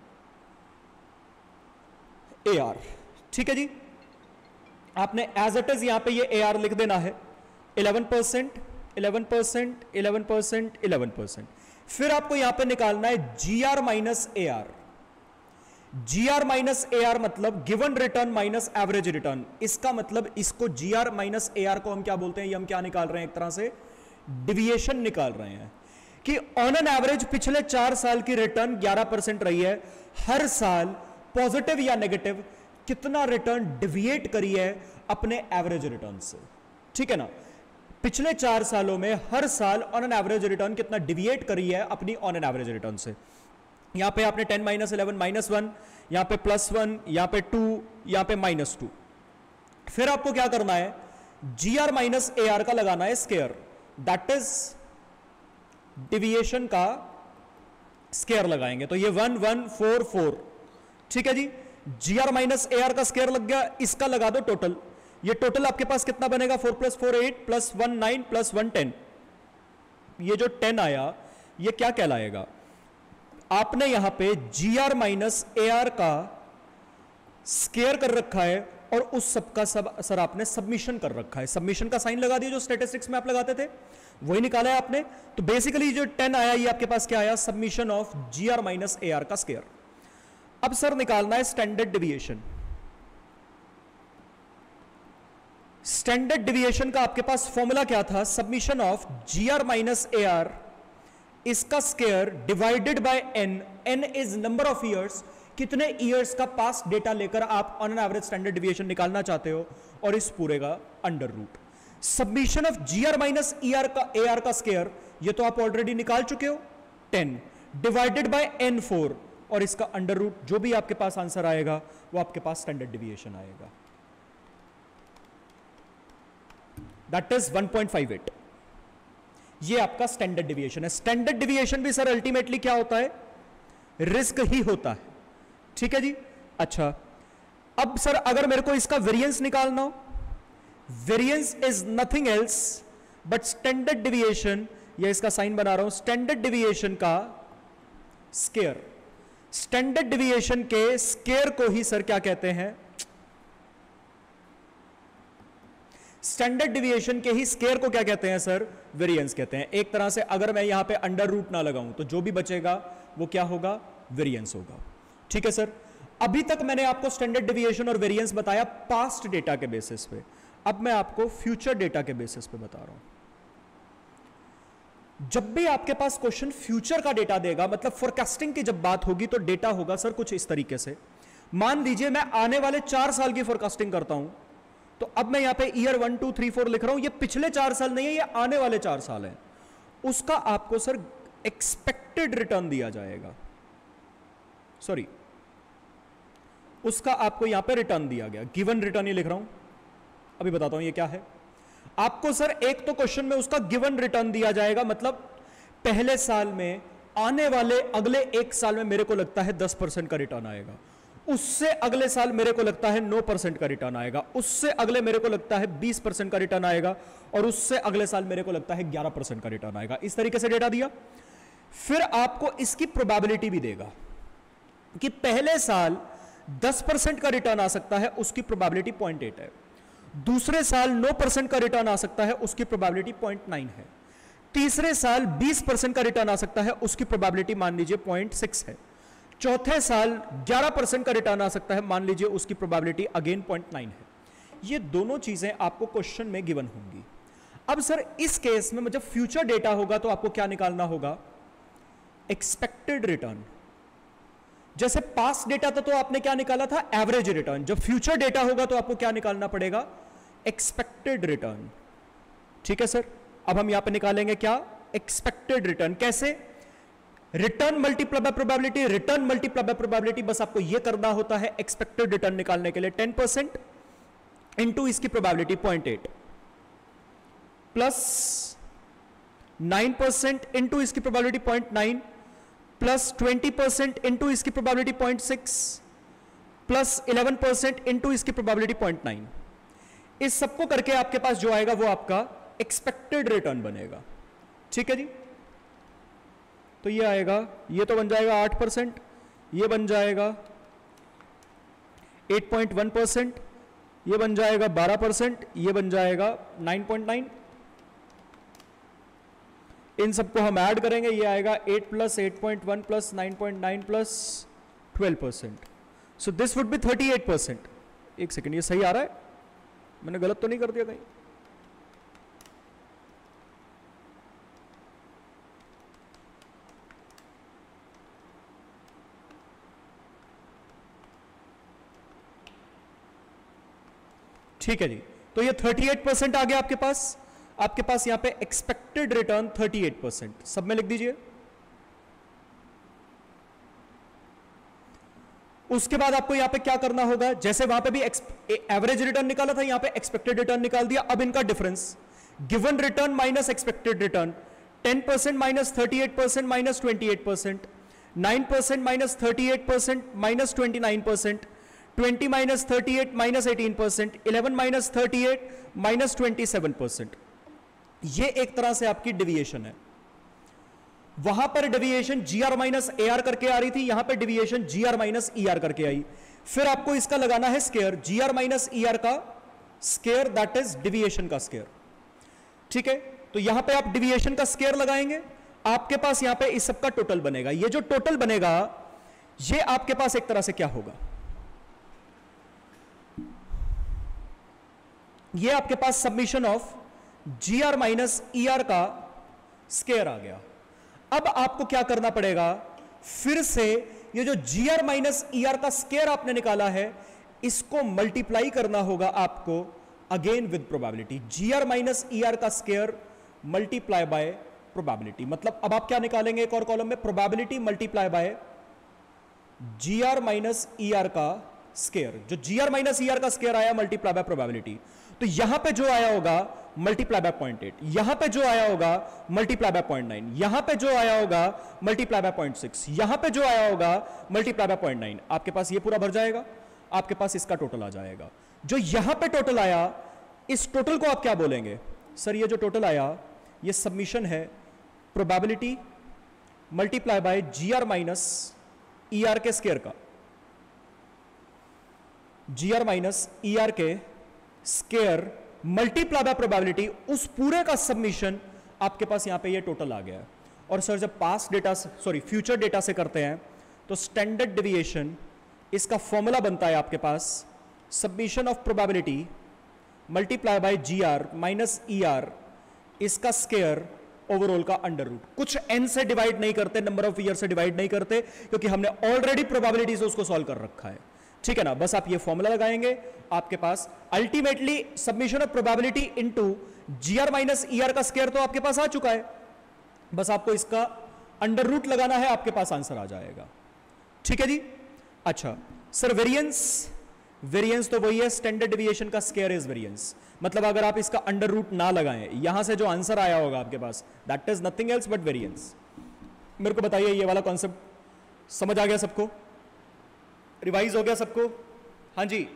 ए आर, ठीक है जी। आपने एज इट इज यहां पे ये ए आर लिख देना है, eleven percent, eleven percent, eleven percent, eleven percent. फिर आपको यहां पे निकालना है G R minus A R. G R minus A R मतलब given return minus average return. इसका मतलब इसको G R minus A R को हम क्या बोलते हैं, ये हम क्या निकाल रहे हैं, एक तरह से डिविएशन निकाल रहे हैं कि ऑन एन एवरेज पिछले चार साल की रिटर्न ग्यारह परसेंट रही है, हर साल पॉजिटिव या नेगेटिव कितना रिटर्न डिविएट करी है अपने एवरेज रिटर्न से, ठीक है ना। पिछले चार सालों में हर साल ऑन एन एवरेज रिटर्न कितना डिविएट करी है अपनी ऑन एन एवरेज रिटर्न से। यहां पे आपने ten minus eleven minus one, यहां पे प्लस वन, यहां पे टू, यहां पे माइनस टू। फिर आपको क्या करना है, G R minus A R का लगाना है स्केयर, दैट इज डिविएशन का स्केयर लगाएंगे। तो ये वन वन फोर फोर, ठीक है जी। G R minus A R का स्केयर लग गया, इसका लगा दो टोटल। ये टोटल आपके पास कितना बनेगा, four plus four eight plus one nine plus one ten. ये जो टेन आया ये क्या कहलाएगा, आपने यहां पे G R minus A R का स्केयर कर रखा है और उस सब का सब सर आपने सबमिशन कर रखा है। सबमिशन का साइन लगा दिया जो स्टैटिस्टिक्स में आप लगाते थे, वही निकाला है आपने। तो बेसिकली जो टेन आया ये आपके पास क्या आया, submission of G R minus A R का स्केयर। अब सर निकालना है स्टैंडर्ड डिविएशन। स्टैंडर्ड डिविएशन का आपके पास फॉर्मूला क्या था, submission of G R minus A R इसका square divided by N. N is number of years, कितने ईयर्स का पास्ट डेटा लेकर आप on an average standard deviation निकालना चाहते हो, और इस पूरे का under root. Submission of G R minus E R का ए आर का स्केयर ये तो आप ऑलरेडी निकाल चुके हो, ten divided by N four, और इसका अंडर रूट। जो भी आपके पास आंसर आएगा वो आपके पास स्टैंडर्ड डिविएशन आएगा, that is one point five eight. ये आपका स्टैंडर्ड डिविएशन है। स्टैंडर्ड डिविएशन भी सर अल्टीमेटली क्या होता है, रिस्क ही होता है, ठीक है जी। अच्छा, अब सर अगर मेरे को इसका वेरिएंस निकालना हो, variance is nothing else but standard deviation, या इसका साइन बना रहा हूं, स्टैंडर्ड डिविएशन का स्केयर। स्टैंडर्ड डिविएशन के स्केयर को ही सर क्या कहते हैं, स्टैंडर्ड डिविएशन के ही स्केयर को क्या कहते हैं सर, वेरिएंस कहते हैं। एक तरह से अगर मैं यहां पे अंडर रूट ना लगाऊं तो जो भी बचेगा वो क्या होगा, वेरिएंस होगा, ठीक है सर। अभी तक मैंने आपको स्टैंडर्ड डिविएशन और वेरिएंस बताया पास्ट डेटा के बेसिस पे, अब मैं आपको फ्यूचर डेटा के बेसिस पे बता रहा हूं। जब भी आपके पास क्वेश्चन फ्यूचर का डेटा देगा, मतलब फोरकास्टिंग की जब बात होगी, तो डेटा होगा सर कुछ इस तरीके से। मान लीजिए मैं आने वाले चार साल की फोरकास्टिंग करता हूं, तो अब मैं यहां पे year one two three four लिख रहा हूं, ये पिछले चार साल नहीं है, ये आने वाले चार साल है। उसका आपको सर एक्सपेक्टेड रिटर्न दिया जाएगा, सॉरी उसका आपको यहां पे रिटर्न दिया गया, गिवन रिटर्न ही लिख रहा हूं, अभी बताता हूं ये क्या है। आपको सर एक तो क्वेश्चन में उसका गिवन रिटर्न दिया जाएगा, मतलब पहले साल में, आने वाले अगले एक साल में मेरे को लगता है दस परसेंट का रिटर्न आएगा, उससे अगले साल मेरे को लगता है नौ परसेंट का रिटर्न आएगा, उससे अगले मेरे को लगता है बीस परसेंट का रिटर्न आएगा, और उससे अगले साल मेरे को लगता है ग्यारह परसेंट का रिटर्न आएगा। इस तरीके से डेटा दिया। फिर आपको इसकी प्रोबेबिलिटी भी देगा कि पहले साल दस परसेंट का रिटर्न आ सकता है, उसकी प्रोबेबिलिटी पॉइंट एट है। दूसरे साल नौ परसेंट का रिटर्न आ सकता है, उसकी प्रोबेबिलिटी पॉइंट नाइन है। तीसरे साल बीस परसेंट का रिटर्न आ सकता है, उसकी प्रोबेबिलिटी मान लीजिए पॉइंट सिक्स है। चौथे साल ग्यारह परसेंट का रिटर्न आ सकता है, मान लीजिए उसकी प्रोबेबिलिटी अगेन पॉइंट नाइन है। ये दोनों चीजें आपको क्वेश्चन में गिवन होंगी। अब सर इस केस में जब फ्यूचर डेटा होगा तो आपको क्या निकालना होगा? Expected return. जैसे पास्ट डेटा था तो आपने क्या निकाला था? Average return. जब फ्यूचर डेटा होगा तो आपको क्या निकालना पड़ेगा? Expected return. ठीक है सर, अब हम यहां पे निकालेंगे क्या? Expected return. कैसे? Return multiply by probability, return multiply by probability. बस आपको यह करना होता है एक्सपेक्टेड रिटर्न निकालने के लिए। टेन परसेंट इंटू इसकी probability point eight plus nine percent into इसकी probability point nine plus twenty percent into इसकी probability point six plus eleven percent into इसकी प्रोबेबिलिटी पॉइंट नाइन। इस सबको करके आपके पास जो आएगा वो आपका एक्सपेक्टेड रिटर्न बनेगा। ठीक है जी, तो ये आएगा, ये तो बन जाएगा आठ परसेंट, ये बन जाएगा आठ पॉइंट वन परसेंट, ये बन जाएगा बारह परसेंट, ये बन जाएगा नौ पॉइंट नौ। इन सबको हम ऐड करेंगे, ये आएगा आठ प्लस आठ पॉइंट वन प्लस नौ पॉइंट नौ plus twelve percent. So this would be thirty eight percent. एक सेकेंड, ये सही आ रहा है? मैंने गलत तो नहीं कर दिया कहीं? ठीक है जी, तो ये अड़तीस परसेंट आ गया आपके पास। आपके पास यहां पे एक्सपेक्टेड रिटर्न अड़तीस परसेंट, सब में लिख दीजिए। उसके बाद आपको यहां पे क्या करना होगा? जैसे वहां पे भी एवरेज रिटर्न निकाला था, यहां पे एक्सपेक्टेड रिटर्न निकाल दिया। अब इनका difference, given return minus expected return, ten percent minus thirty eight percent minus twenty eight percent, nine percent minus thirty eight percent minus twenty nine percent, twenty minus thirty eight minus eighteen percent, eleven minus thirty eight minus twenty seven percent. ये एक तरह से आपकी डिविएशन है। वहां पर deviation G R minus A R करके आ रही थी, यहां पर deviation G R minus E R करके आई। फिर आपको इसका लगाना है square, G R minus E R का स्केयर, दैट इज डिविएशन का स्केयर। ठीक है, तो यहां पे आप डिविएशन का स्केयर लगाएंगे, आपके पास यहां पे इस सब का टोटल बनेगा। ये जो टोटल बनेगा ये आपके पास एक तरह से क्या होगा? ये आपके पास submission of G R minus E R का स्केयर आ गया। अब आपको क्या करना पड़ेगा? फिर से ये जो G R minus E R का स्केयर आपने निकाला है, इसको मल्टीप्लाई करना होगा आपको again with probability. G R minus E R का स्केयर मल्टीप्लाई बाय प्रोबेबिलिटी। मतलब अब आप क्या निकालेंगे एक और कॉलम में? Probability multiply by G R minus E R का स्केयर। जो G R minus E R का स्केयर आया मल्टीप्लाई बाय प्रोबेबिलिटी, तो यहां पे जो आया होगा मल्टीप्लाई बाय पॉइंट एट, यहां पे जो आया होगा मल्टीप्लाई बाय पॉइंट नाइन, यहां पे जो आया होगा मल्टीप्लाई बाय पॉइंट सिक्स, यहां पे जो आया होगा मल्टीप्लाई बाय पॉइंट नाइन। आपके पास ये पूरा भर जाएगा, आपके पास इसका टोटल आ जाएगा। जो यहां पे टोटल आया, इस टोटल को आप क्या बोलेंगे? सर ये जो टोटल आया ये सबमिशन है probability multiply by G R minus E R के स्केयर का, G R minus E R के स्केयर मल्टीप्लाई बाय प्रोबेबिलिटी। उस पूरे का सबमिशन आपके पास यहां पे ये टोटल आ गया है। और सर जब past data sorry future data से करते हैं तो स्टैंडर्ड डिविएशन, इसका फॉर्मूला बनता है आपके पास submission of probability multiply by G R minus E R, इसका स्केयर ओवरऑल का अंडर रूट। कुछ एन से डिवाइड नहीं करते, नंबर ऑफ ईयर से डिवाइड नहीं करते, क्योंकि हमने ऑलरेडी प्रोबेबिलिटी से उसको सॉल्व कर रखा है। ठीक है ना, बस आप ये फॉर्मूला लगाएंगे, आपके पास ultimately submission of probability into GR minus ER का स्क्वायर तो आपके पास आ चुका है। बस आपको इसका अंडर रूट लगाना है, आपके पास आंसर आ जाएगा। ठीक है जी। अच्छा सर वेरिएंस, वेरिएंस तो वही है, स्टैंडर्ड डिविएशन का स्क्वायर इज वेरिएंस। मतलब अगर आप इसका अंडर रूट ना लगाएं, यहां से जो आंसर आया होगा आपके पास that is nothing else but variance. मेरे को बताइए ये वाला कॉन्सेप्ट समझ आ गया सबको? रिवाइज हो गया सबको? हाँ जी।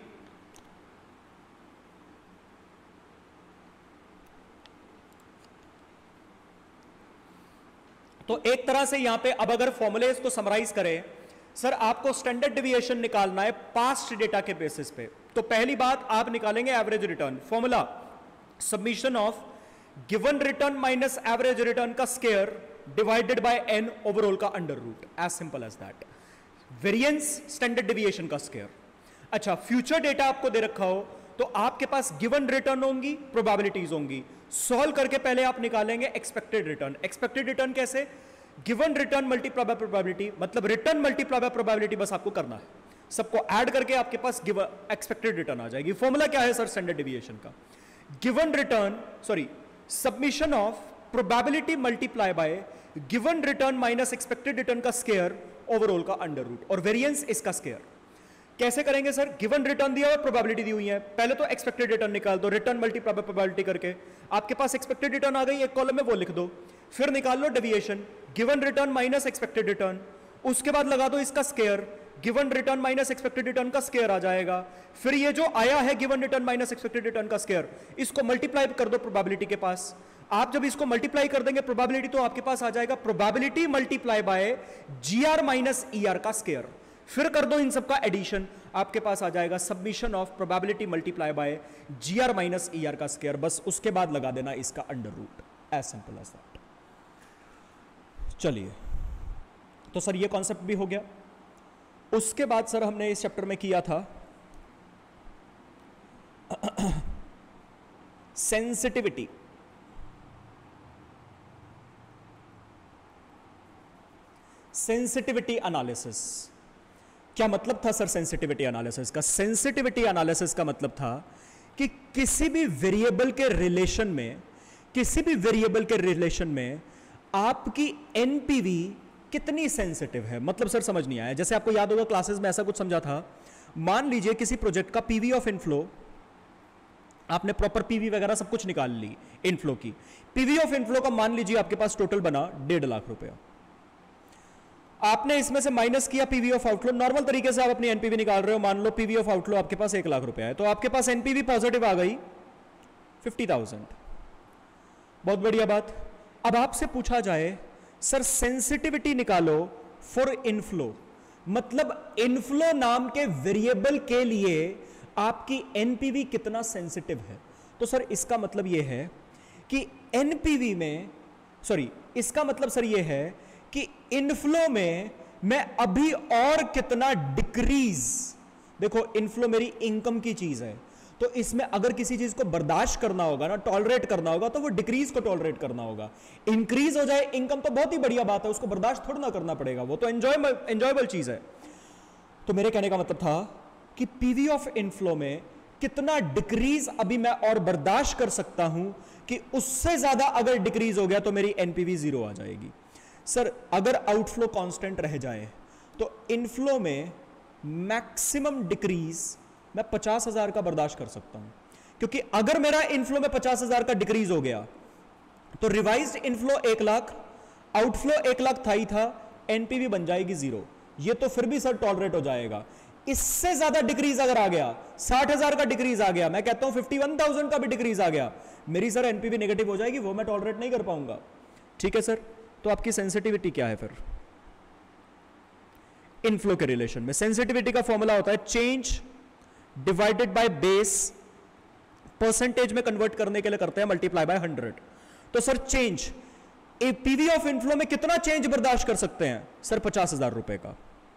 तो एक तरह से यहां पे अब अगर फॉर्मूले इसको समराइज करें, सर आपको स्टैंडर्ड डिविएशन निकालना है पास्ट डेटा के बेसिस पे। तो पहली बात आप निकालेंगे average return. Formula submission of given return minus average return का square divided by N overall का under root, as simple as that. Variance standard deviation का स्क्वायर। अच्छा, फ्यूचर डेटा आपको दे रखा हो तो आपके पास गिवन रिटर्न होंगी, प्रोबेबिलिटीज होंगी। सॉल्व करके पहले आप निकालेंगे एक्सपेक्टेड रिटर्न। एक्सपेक्टेड रिटर्न कैसे? Given return multiply by probability, मतलब रिटर्न मल्टीप्लाई बाय प्रोबेबिलिटी बस आपको करना है, सबको ऐड करके आपके पास गिवन एक्सपेक्टेड रिटर्न आ जाएगी। फॉर्मूला क्या है सर स्टैंडर्ड डेविएशन का? Given return sorry submission of probability multiply by given return minus expected return का स्क्वायर ओवरऑल का अंडर रूट, और वेरिएंस इसका स्क्वायर। कैसे करेंगे सर? गिवन रिटर्न दिया और प्रोबेबिलिटी दी हुई है, पहले तो एक्सपेक्टेड रिटर्न निकाल दो, रिटर्न मल्टीप्लाई बाय प्रोबेबिलिटी करके आपके पास एक्सपेक्टेड रिटर्न आ गई, एक कॉलम में वो लिख दो। फिर निकाल लो deviation, given return minus expected return, उसके बाद लगा दो इसका square, given return minus expected return का स्क्वायर आ जाएगा। फिर ये जो आया है given return minus expected return का स्क्वायर, इसको मल्टीप्लाई कर दो प्रोबेबिलिटी के पास। आप जब इसको मल्टीप्लाई कर देंगे प्रोबेबिलिटी, तो आपके पास आ जाएगा probability multiply by GR minus ER का स्क्वायर। फिर कर दो इन सब का एडिशन, आपके पास आ जाएगा submission of probability multiply by GR minus ER का स्क्वायर। बस उसके बाद लगा देना इसका under root, as simple as that. चलिए, तो सर ये कॉन्सेप्ट भी हो गया। उसके बाद सर हमने इस चैप्टर में किया था सेंसिटिविटी। Sensitivity analysis. क्या मतलब था सर सेंसिटिविटी एनालिसिस का? सेंसिटिविटी एनालिसिस का मतलब था कि किसी भी वेरिएबल के रिलेशन में किसी भी वेरिएबल के रिलेशन में आपकी एनपीवी कितनी सेंसिटिव है। मतलब सर समझ नहीं आया। जैसे आपको याद होगा क्लासेस में ऐसा कुछ समझा था, मान लीजिए किसी प्रोजेक्ट का पीवी ऑफ इनफ्लो, आपने प्रॉपर पीवी वगैरह सब कुछ निकाल ली इनफ्लो की। पीवी ऑफ इनफ्लो का मान लीजिए आपके पास टोटल बना डेढ़ लाख रुपया, आपने इसमें से माइनस किया पीवी ऑफ आउटफ्लो। नॉर्मल तरीके से आप अपनी एनपीवी निकाल रहे हो, मान लो पीवी ऑफ आउटफ्लो आपके पास एक लाख रुपया है, तो आपके पास एनपीवी पॉजिटिव आ गई फिफ्टी थाउजेंड। बहुत बढ़िया बात। अब आपसे पूछा जाए सर सेंसिटिविटी निकालो फॉर इनफ्लो, मतलब इनफ्लो नाम के वेरिएबल के लिए आपकी एनपीवी कितना सेंसिटिव है। तो सर इसका मतलब यह है कि एनपीवी में सॉरी इसका मतलब सर यह है कि इनफ्लो में मैं अभी और कितना डिक्रीज, देखो इनफ्लो मेरी इनकम की चीज है, तो इसमें अगर किसी चीज को बर्दाश्त करना होगा ना, टॉलरेट करना होगा, तो वो डिक्रीज को टॉलरेट करना होगा। इंक्रीज हो जाए इनकम तो बहुत ही बढ़िया बात है, उसको बर्दाश्त थोड़ा ना करना पड़ेगा, वो तो एंजॉय एंजॉयबल चीज है। तो मेरे कहने का मतलब था कि पीवी ऑफ इनफ्लो में कितना डिक्रीज अभी मैं और बर्दाश्त कर सकता हूं कि उससे ज्यादा अगर डिक्रीज हो गया तो मेरी एनपीवी जीरो आ जाएगी। सर अगर आउटफ्लो कांस्टेंट रह जाए तो इनफ्लो में मैक्सिमम डिक्रीज मैं पचास हजार का बर्दाश्त कर सकता हूं, क्योंकि अगर मेरा इनफ्लो में पचास हजार का डिक्रीज हो गया तो रिवाइज्ड इनफ्लो एक लाख, आउटफ्लो एक लाख था ही था, एनपीवी बन जाएगी जीरो। ये तो फिर भी सर टॉलरेट हो जाएगा। इससे ज्यादा डिक्रीज अगर आ गया, साठ हजार का डिक्रीज आ गया, मैं कहता हूं फिफ्टी वन थाउजेंड का भी डिक्रीज आ गया, मेरी सर एनपीवी नेगेटिव हो जाएगी, वो मैं टॉलरेट नहीं कर पाऊंगा। ठीक है सर, तो आपकी सेंसिटिविटी क्या है फिर इनफ्लो के रिलेशन में? सेंसिटिविटी का फॉर्मूला होता है change divided by base, percentage में कन्वर्ट करने के लिए करते हैं मल्टीप्लाई बाय हंड्रेड। तो sir change PV of inflow में कितना चेंज बर्दाश्त कर सकते हैं? सर पचास हजार रुपए का।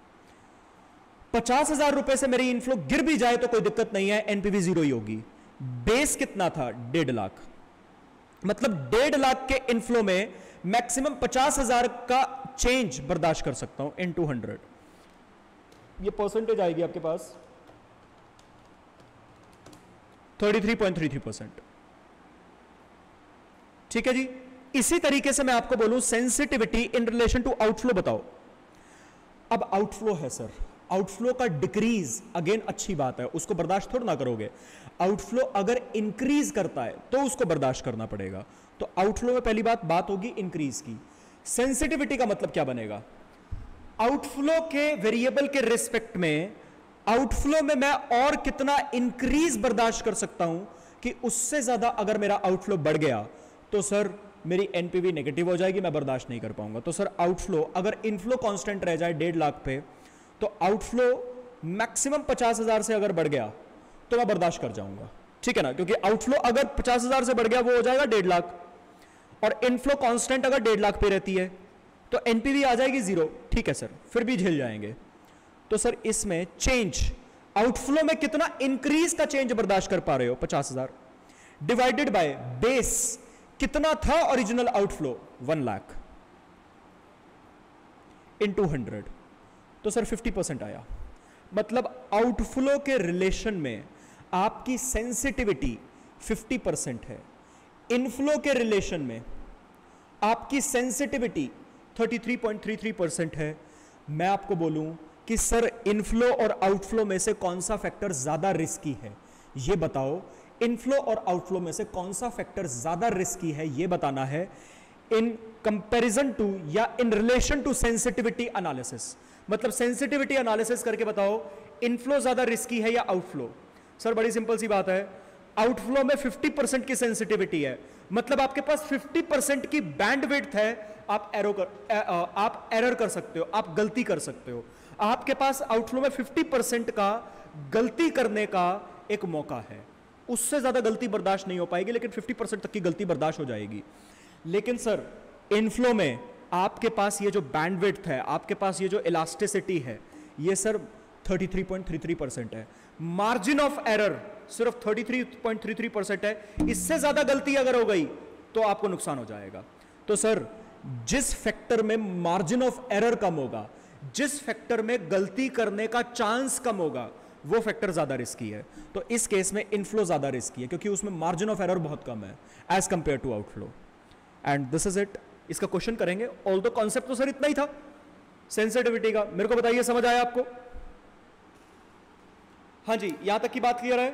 पचास हजार रुपए से मेरी इनफ्लो गिर भी जाए तो कोई दिक्कत नहीं है, एनपीवी जीरो ही होगी। बेस कितना था? डेढ़ लाख, मतलब डेढ़ लाख के इनफ्लो में मैक्सिमम पचास हजार का चेंज बर्दाश्त कर सकता हूं इन टू हंड्रेड। ये परसेंटेज आएगी आपके पास thirty three point three three percent. ठीक है जी। इसी तरीके से मैं आपको बोलूं sensitivity in relation to outflow बताओ। अब आउटफ्लो है सर, आउटफ्लो का डिक्रीज अगेन अच्छी बात है, उसको बर्दाश्त थोड़ा ना करोगे। आउटफ्लो अगर इंक्रीज करता है तो उसको बर्दाश्त करना पड़ेगा। तो आउटफ्लो में पहली बात बात होगी इंक्रीज की। सेंसिटिविटी का मतलब क्या बनेगा? आउटफ्लो के वेरिएबल के रिस्पेक्ट में आउटफ्लो में मैं और कितना इंक्रीज बर्दाश्त कर सकता हूं कि उससे ज्यादा अगर मेरा आउटफ्लो बढ़ गया तो सर मेरी एनपीवी नेगेटिव हो जाएगी, मैं बर्दाश्त नहीं कर पाऊंगा। तो सर आउटफ्लो अगर इनफ्लो कांस्टेंट रह जाए डेढ़ लाख पे, तो आउटफ्लो मैक्सिमम पचास हजार से अगर बढ़ गया तो मैं बर्दाश्त कर जाऊंगा। ठीक है ना, क्योंकि आउटफ्लो अगर पचास हजार से बढ़ गया वो हो जाएगा डेढ़ लाख, और इनफ्लो कांस्टेंट अगर डेढ़ लाख पे रहती है तो एनपीवी आ जाएगी जीरो। ठीक है सर, फिर भी झेल जाएंगे। तो सर इसमें चेंज आउटफ्लो में कितना इंक्रीज का चेंज बर्दाश्त कर पा रहे हो, पचास हजार डिवाइडेड बाय बेस कितना था original outflow, one lakh into hundred, तो सर फिफ्टी परसेंट आया। मतलब आउटफ्लो के रिलेशन में आपकी सेंसिटिविटी फिफ्टी परसेंट है, इनफ्लो के रिलेशन में आपकी sensitivity thirty three point three three percent है। मैं आपको बोलूं कि सर इनफ्लो और आउटफ्लो में से कौन सा फैक्टर ज्यादा रिस्की है, ये बताओ। इनफ्लो और आउटफ्लो में से कौन सा फैक्टर ज्यादा रिस्की है, ये बताना है इन कंपैरिजन टू या in relation to sensitivity analysis. मतलब सेंसिटिविटी एनालिसिस करके बताओ इनफ्लो ज्यादा रिस्की है या आउटफ्लो। सर बड़ी सिंपल सी बात है, आउटफ्लो में फिफ्टी परसेंट की सेंसिटिविटी है, मतलब आपके पास फिफ्टी परसेंट की बैंडविड्थ है, आप एरो कर आप एरर कर सकते हो, आप गलती कर सकते हो। आपके पास आउटफ्लो में फिफ्टी परसेंट का गलती करने का एक मौका है, उससे ज्यादा गलती बर्दाश्त नहीं हो पाएगी, लेकिन फिफ्टी परसेंट तक की गलती बर्दाश्त हो जाएगी। लेकिन सर इनफ्लो में आपके पास ये जो बैंडविड्थ है, आपके पास ये जो इलास्टिसिटी है, ये sir thirty three point three three percent है। मार्जिन ऑफ एरर सिर्फ thirty three point three three percent है, इससे ज्यादा गलती अगर हो गई तो आपको नुकसान हो जाएगा। तो सर जिस फैक्टर में मार्जिन ऑफ एरर कम होगा, जिस फैक्टर में गलती करने का चांस कम होगा, वो फैक्टर ज्यादा रिस्की है। तो इस केस में इनफ्लो ज्यादा रिस्की है, क्योंकि उसमें मार्जिन ऑफ एरर बहुत कम है as compare to outflow. And this is it. इसका क्वेश्चन करेंगे। ऑल दो कॉन्सेप्ट तो सर इतना ही था सेंसिटिविटी का। मेरे को बताइए समझ आया आपको? हाँ जी, यहां तक की बात क्लियर है?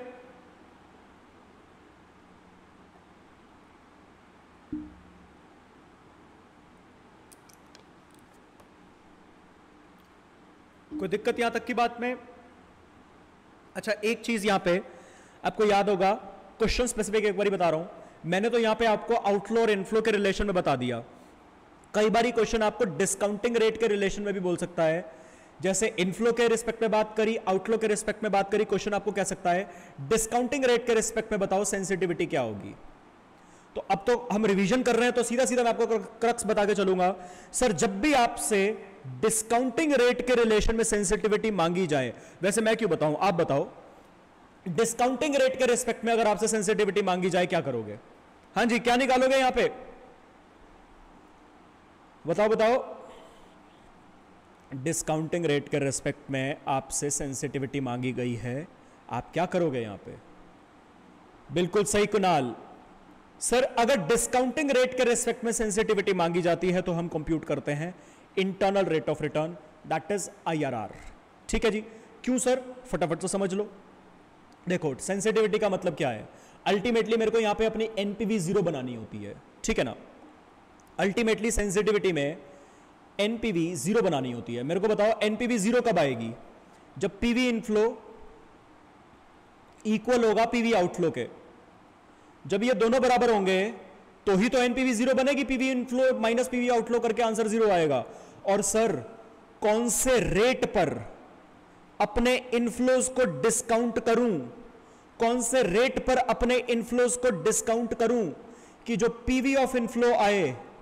कोई दिक्कत यहां तक की बात में? अच्छा, एक चीज यहां पे आपको याद होगा, क्वेश्चन स्पेसिफिक एक बार बता रहा हूं। मैंने तो यहां पे आपको आउटफ्लो और इनफ्लो के रिलेशन में बता दिया। कई बार क्वेश्चन आपको डिस्काउंटिंग रेट के रिलेशन में भी बोल सकता है। जैसे इनफ्लो के रिस्पेक्ट में बात करी, आउटफ्लो के रिस्पेक्ट में बात करी, क्वेश्चन आपको कह सकता है डिस्काउंटिंग रेट के रिस्पेक्ट में बताओ सेंसिटिविटी क्या होगी। तो अब तो हम रिवीजन कर रहे हैं, तो सीधा सीधा मैं आपको क्रक्स बता के चलूंगा। सर जब भी आपसे डिस्काउंटिंग रेट के रिलेशन में सेंसिटिविटी मांगी जाए, वैसे मैं क्यों बताऊं, आप बताओ, डिस्काउंटिंग रेट के रिस्पेक्ट में अगर आपसे सेंसिटिविटी मांगी जाए क्या करोगे? हाँ जी, क्या निकालोगे यहां पे? बताओ बताओ। डिस्काउंटिंग रेट के रिस्पेक्ट में आपसे सेंसिटिविटी मांगी गई है, आप क्या करोगे यहां पे? बिल्कुल सही कुणाल। सर अगर डिस्काउंटिंग रेट के रिस्पेक्ट में सेंसिटिविटी मांगी जाती है तो हम कंप्यूट करते हैं internal rate of return, that is IRR. ठीक है जी। क्यों सर? फटाफट तो समझ लो। देखो सेंसिटिविटी का मतलब क्या है, अल्टीमेटली मेरे को यहां पे अपनी एनपीवी जीरो बनानी होती है, ठीक है ना। अल्टीमेटली सेंसिटिविटी में एनपीवी जीरो बनानी होती है। मेरे को बताओ एनपीवी जीरो कब आएगी? जब पीवी इनफ्लो इक्वल होगा पीवी आउटफ्लो के। जब ये दोनों बराबर होंगे तो ही तो एनपीवी जीरो बनेगी, PV inflow minus PV outflow करके आंसर जीरो आएगा। और सर कौन से रेट पर अपने इनफ्लोज को डिस्काउंट करूं, कौन से रेट पर अपने इनफ्लोज को डिस्काउंट करूं कि जो पीवी ऑफ इनफ्लो आए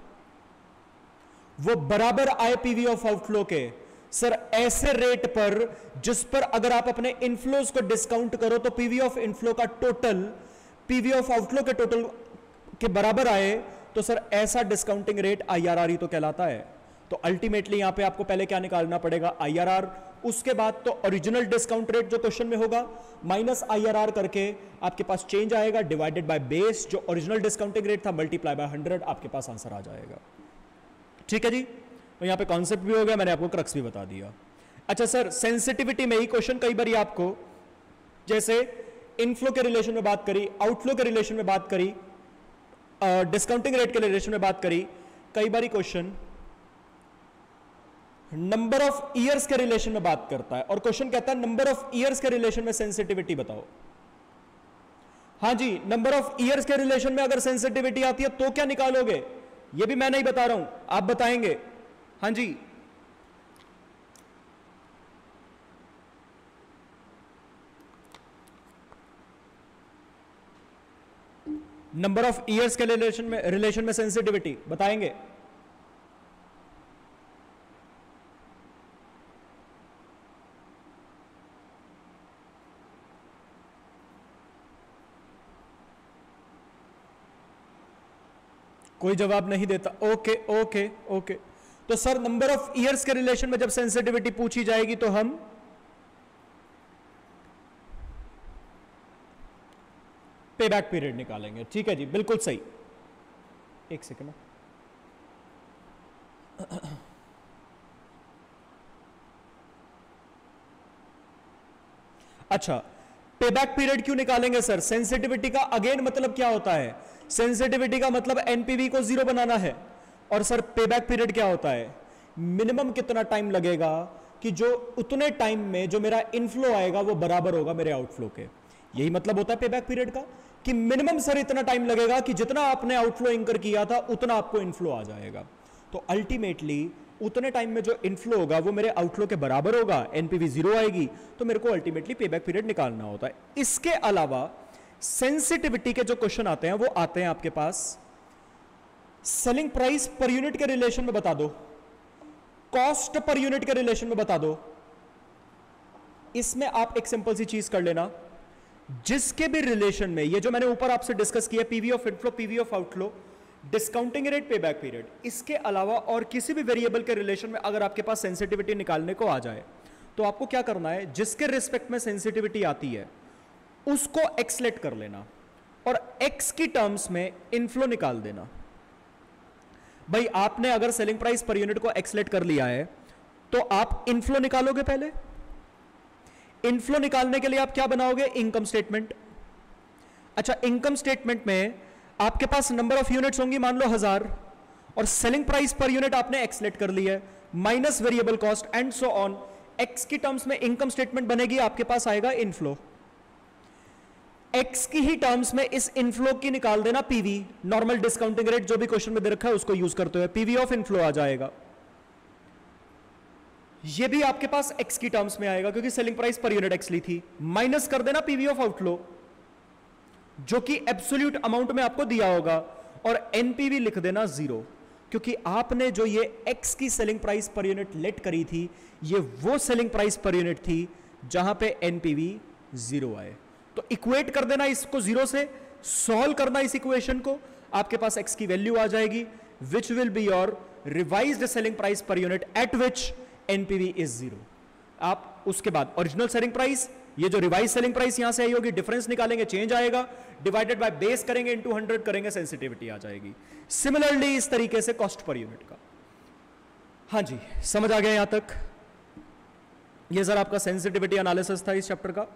वो बराबर आए पीवी ऑफ आउटफ्लो के? सर ऐसे रेट पर जिस पर अगर आप अपने इनफ्लोज को डिस्काउंट करो तो पीवी ऑफ इनफ्लो का टोटल पीवी ऑफ आउटफ्लो के टोटल के बराबर आए, तो सर ऐसा डिस्काउंटिंग रेट आईआरआर ही तो कहलाता है। तो अल्टीमेटली यहां पे आपको पहले क्या निकालना पड़ेगा? आईआरआर। उसके बाद तो ओरिजिनल डिस्काउंट रेट जो क्वेश्चन में होगा माइनस आईआरआर करके आपके पास चेंज आएगा, डिवाइडेड बाय बेस जो ओरिजिनल डिस्काउंटिंग रेट था, मल्टीप्लाई बाय हंड्रेड, आपके पास आंसर आ जाएगा। ठीक है जी। तो यहां पे कॉन्सेप्ट भी हो गया, मैंने आपको क्रक्स भी बता दिया। अच्छा सर सेंसिटिविटी में ही क्वेश्चन कई बार आपको जैसे इनफ्लो के रिलेशन में बात करी, आउटफ्लो के रिलेशन में बात करी, डिस्काउंटिंग रेट के रिलेशन में बात करी, कई बार क्वेश्चन नंबर ऑफ ईयर्स के रिलेशन में बात करता है और क्वेश्चन कहता है नंबर ऑफ ईयर्स के रिलेशन में सेंसिटिविटी बताओ। हां जी, नंबर ऑफ ईयर्स के रिलेशन में अगर सेंसिटिविटी आती है तो क्या निकालोगे? ये भी मैं नहीं बता रहा हूं, आप बताएंगे। हां जी, नंबर ऑफ ईयर्स के रिलेशन में रिलेशन में सेंसिटिविटी बताएंगे। कोई जवाब नहीं देता। Okay okay okay. तो सर नंबर ऑफ ईयर्स के रिलेशन में जब सेंसिटिविटी पूछी जाएगी तो हम पे बैक पीरियड निकालेंगे। ठीक है जी, बिल्कुल सही। एक सेकेंड। अच्छा, पे बैक पीरियड क्यों निकालेंगे सर? सेंसिटिविटी का अगेन मतलब क्या होता है? सेंसिटिविटी का मतलब एनपीवी को जीरो बनाना है। और सर पे बैक पीरियड क्या होता है? मिनिमम कितना टाइम लगेगा कि जो उतने टाइम में जो मेरा इनफ्लो आएगा वो बराबर होगा मेरे आउटफ्लो के। यही मतलब होता है पे बैक पीरियड का, कि मिनिमम सर इतना टाइम लगेगा कि जितना आपने आउटफ्लो इंकर किया था उतना आपको इनफ्लो आ जाएगा। तो अल्टीमेटली उतने टाइम में जो इनफ्लो होगा वो मेरे आउटफ्लो के बराबर होगा, एनपीवी जीरो आएगी, तो मेरे को अल्टीमेटली पे बैक पीरियड निकालना होता है। इसके अलावा सेंसिटिविटी के जो क्वेश्चन आते हैं वो आते हैं आपके पास सेलिंग प्राइस पर यूनिट के रिलेशन में बता दो, कॉस्ट पर यूनिट के रिलेशन में बता दो। इसमें आप एक सिंपल सी चीज कर लेना, जिसके भी रिलेशन में ये जो मैंने ऊपर आपसे डिस्कस किया, PV of inflow, PV of outflow, discounting rate, pay back period, इसके अलावा और किसी भी वेरिएबल के रिलेशन में अगर आपके पास सेंसिटिविटी निकालने को आ जाए तो आपको क्या करना है, जिसके रिस्पेक्ट में सेंसिटिविटी आती है उसको एक्स लेट कर लेना और एक्स की टर्म्स में इनफ्लो निकाल देना। भाई आपने अगर सेलिंग प्राइस पर यूनिट को एक्स लेट कर लिया है तो आप इनफ्लो निकालोगे। पहले इनफ्लो निकालने के लिए आप क्या बनाओगे? Income statement. अच्छा, इनकम स्टेटमेंट में आपके पास नंबर ऑफ यूनिट्स होंगी, मान लो हजार, और सेलिंग प्राइस पर यूनिट आपने एक्स लेट कर ली है, minus variable cost and so on. X की टर्म्स में इनकम स्टेटमेंट बनेगी, आपके पास आएगा इनफ्लो। एक्स की ही टर्म्स में इस इनफ्लो की निकाल देना पीवी, नॉर्मल डिस्काउंटिंग रेट जो भी क्वेश्चन में दे रखा है उसको यूज करते हुए पीवी ऑफ इनफ्लो आ जाएगा। ये भी आपके पास एक्स की टर्म्स में आएगा क्योंकि selling price per unit X ली थी, माइनस कर देना पीवी ऑफ आउटफ्लो जो कि एब्सोल्यूट अमाउंट में आपको दिया होगा, और एनपीवी लिख देना जीरो, क्योंकि आपने जो ये एक्स की selling price per unit let करी थी ये वो सेलिंग प्राइस पर यूनिट थी जहां पे एनपीवी जीरो आए। तो इक्वेट कर देना इसको जीरो से, सॉल्व करना इस इक्वेशन को, आपके पास एक्स की वैल्यू आ जाएगी which will be your revised selling price per unit at which NPV is zero. आप उसके बाद ओरिजिनल सेलिंग प्राइस, ये जो रिवाइज सेलिंग प्राइस यहां से आई होगी, डिफरेंस निकालेंगे, चेंज आएगा, डिवाइडेड बाय बेस करेंगे, इनटू हंड्रेड करेंगे, सेंसिटिविटी आ जाएगी। सिमिलरली इस तरीके से कॉस्ट पर यूनिट का। हाँ जी, समझ आ गया यहां तक? ये सर आपका सेंसिटिविटी एनालिसिस था इस चैप्टर का।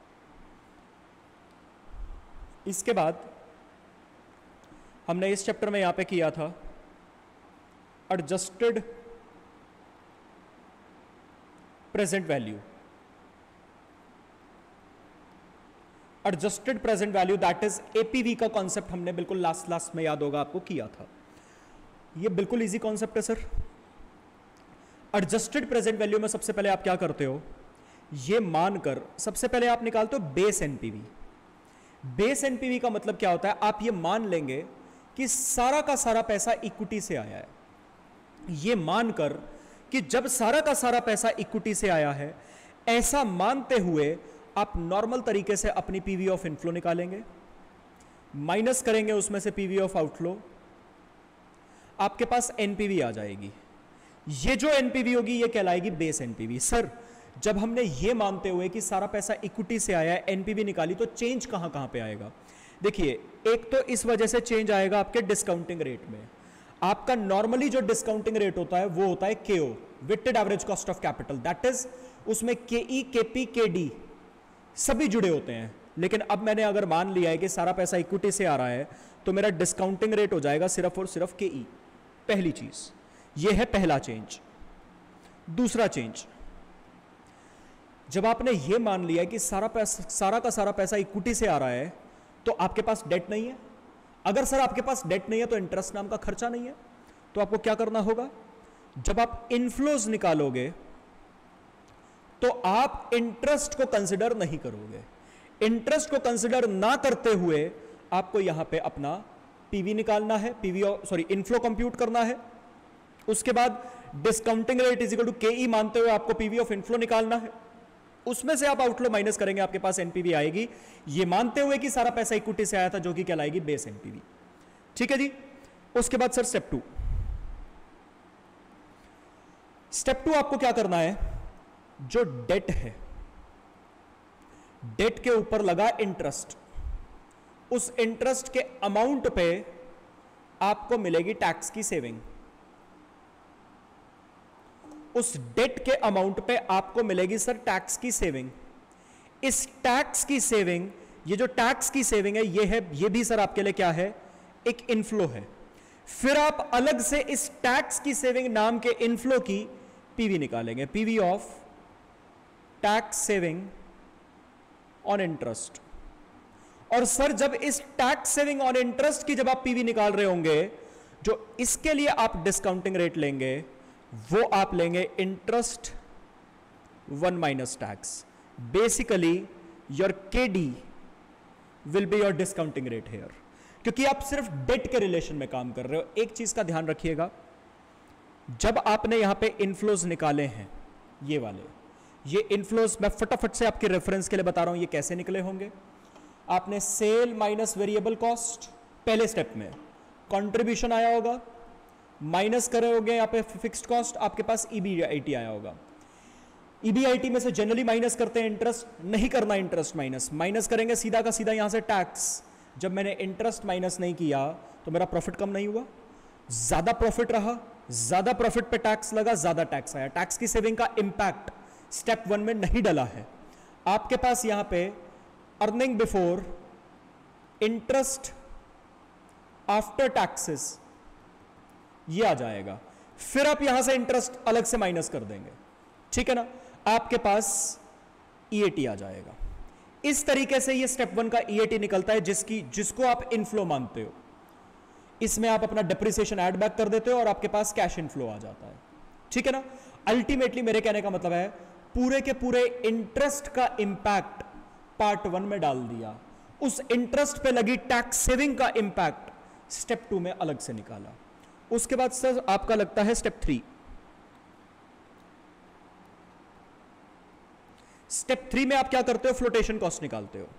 इसके बाद हमने इस चैप्टर में यहां पे किया था adjusted present value. Adjusted present value that is APV का कॉन्सेप्ट हमने बिल्कुल लास्ट लास्ट में याद होगा आपको किया था। ये बिल्कुल इजी कॉन्सेप्ट है सर। एडजस्टेड प्रेजेंट वैल्यू में सबसे पहले आप क्या करते हो, ये मानकर सबसे पहले आप निकालते हो बेस एनपीवी। बेस एनपीवी का मतलब क्या होता है, आप ये मान लेंगे कि सारा का सारा पैसा इक्विटी से आया है। ये मानकर कि जब सारा का सारा पैसा इक्विटी से आया है, ऐसा मानते हुए आप नॉर्मल तरीके से अपनी पीवी ऑफ इनफ्लो निकालेंगे, माइनस करेंगे उसमें से पीवी ऑफ आउटफ्लो, आपके पास एनपीवी आ जाएगी। ये जो एनपीवी होगी ये कहलाएगी बेस एनपीवी। सर जब हमने ये मानते हुए कि सारा पैसा इक्विटी से आया है एनपीवी निकाली, तो चेंज कहां कहां पे आएगा? देखिए, एक तो इस वजह से चेंज आएगा आपके डिस्काउंटिंग रेट में। आपका नॉर्मली जो डिस्काउंटिंग रेट होता है वो होता है KO, weighted average cost of capital, that is उसमें केई, केपी, केडी सभी जुड़े होते हैं। लेकिन अब मैंने अगर मान लिया है कि सारा पैसा इक्विटी से आ रहा है तो मेरा डिस्काउंटिंग रेट हो जाएगा सिर्फ और सिर्फ केई। पहली चीज ये है, पहला चेंज। दूसरा चेंज, जब आपने ये मान लिया कि सारा पैसा सारा का सारा पैसा इक्विटी से आ रहा है तो आपके पास डेट नहीं है। अगर सर आपके पास डेट नहीं है तो इंटरेस्ट नाम का खर्चा नहीं है, तो आपको क्या करना होगा, जब आप इनफ्लोज निकालोगे तो आप इंटरेस्ट को कंसिडर नहीं करोगे। इंटरेस्ट को कंसिडर ना करते हुए आपको यहां पे अपना पीवी निकालना है, पीवी सॉरी इनफ्लो कंप्यूट करना है। उसके बाद discounting rate is equal to KE मानते हुए आपको पीवी ऑफ इनफ्लो निकालना है। उसमें से आप आउटफ्लो माइनस करेंगे, आपके पास एनपीवी आएगी, ये मानते हुए कि सारा पैसा इक्विटी से आया था, जो कि कहलाएगी बेस एनपीवी। ठीक है जी। उसके बाद sir step two. Step two आपको क्या करना है, जो डेट है, डेट के ऊपर लगा इंटरेस्ट, उस इंटरेस्ट के अमाउंट पे आपको मिलेगी टैक्स की सेविंग। उस डेट के अमाउंट पे आपको मिलेगी सर टैक्स की सेविंग। इस टैक्स की सेविंग, ये जो टैक्स की सेविंग है, ये है, ये भी सर आपके लिए क्या है, एक इनफ्लो है। फिर आप अलग से इस टैक्स की सेविंग नाम के इनफ्लो की पीवी निकालेंगे, PV of tax saving on interest. और सर जब इस टैक्स सेविंग ऑन इंटरेस्ट की जब आप पीवी निकाल रहे होंगे, जो इसके लिए आप डिस्काउंटिंग रेट लेंगे वो आप लेंगे interest one minus tax. Basically your KD will be your discounting rate here, क्योंकि आप सिर्फ डेट के रिलेशन में काम कर रहे हो। एक चीज का ध्यान रखिएगा, जब आपने यहां पे इनफ्लोज निकाले हैं, ये वाले, ये इनफ्लोज मैं फटाफट से आपके रेफरेंस के लिए बता रहा हूं ये कैसे निकले होंगे। आपने सेल माइनस वेरिएबल कॉस्ट पहले स्टेप में कंट्रीब्यूशन आया होगा, माइनस करे होंगे यहां पे फिक्स्ड कॉस्ट, आपके पास ईबीआईटी आया होगा। ईबीआईटी में से जनरली माइनस करते हैं इंटरेस्ट, नहीं करना इंटरेस्ट माइनस, माइनस करेंगे सीधा का सीधा यहां से टैक्स। जब मैंने इंटरेस्ट माइनस नहीं किया तो मेरा प्रॉफिट कम नहीं हुआ, ज्यादा प्रॉफिट रहा, ज्यादा प्रॉफिट पे टैक्स लगा, ज्यादा टैक्स आया। टैक्स की सेविंग का इंपैक्ट स्टेप वन में नहीं डला है। आपके पास यहां पे earning before interest after taxes ये आ जाएगा, फिर आप यहां से इंटरेस्ट अलग से माइनस कर देंगे, ठीक है ना, आपके पास ईएटी आ जाएगा। इस तरीके से ये स्टेप वन का ईएटी निकलता है, जिसकी जिसको आप इनफ्लो मानते हो। इसमें आप अपना डेप्रिसिएशन ऐड बैक कर देते हो और आपके पास कैश इनफ्लो आ जाता है, ठीक है ना। अल्टीमेटली मेरे कहने का मतलब है पूरे के पूरे इंटरेस्ट का इंपैक्ट पार्ट वन में डाल दिया, उस इंटरेस्ट पे लगी टैक्स सेविंग का इंपैक्ट स्टेप टू में अलग से निकाला। उसके बाद सर आपका लगता है स्टेप थ्री। स्टेप थ्री में आप क्या करते हो, फ्लोटेशन कॉस्ट निकालते हो।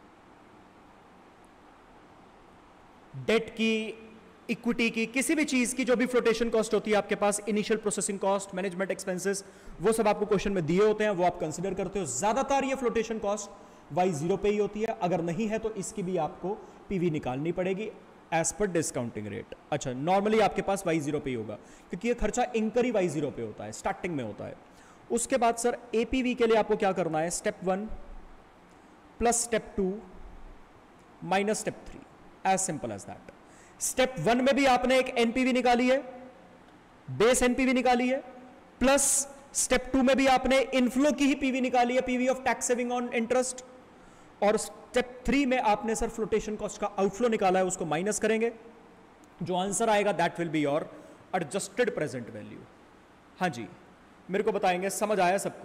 डेट की, इक्विटी की, किसी भी चीज की जो भी फ्लोटेशन कॉस्ट होती है आपके पास, initial processing cost, management expenses, वो सब आपको क्वेश्चन में दिए होते हैं, वो आप कंसीडर करते हो। ज्यादातर ये फ्लोटेशन कॉस्ट वाई जीरो पे ही होती है, अगर नहीं है तो इसकी भी आपको पीवी निकालनी पड़ेगी एज पर डिस्काउंटिंग रेट। अच्छा, नॉर्मली आपके पास वाई जीरो पे ही होगा, क्योंकि ये खर्चा इंकर ही वाई जीरो पे होता है, स्टार्टिंग में होता है। उसके बाद सर एपीवी के लिए आपको क्या करना है, step one plus step two minus step three, as simple as that. Step one में भी आपने एक एनपीवी निकाली है, बेस एनपीवी निकाली है, प्लस स्टेप टू में भी आपने इनफ्लो की ही पीवी निकाली है, PV of tax saving on interest. और स्टेप थ्री में आपने सर फ्लोटेशन कॉस्ट का आउटफ्लो निकाला है, उसको माइनस करेंगे, जो आंसर आएगा that will be your adjusted present value. हाँ जी, मेरे को बताएंगे, समझ आया सबको?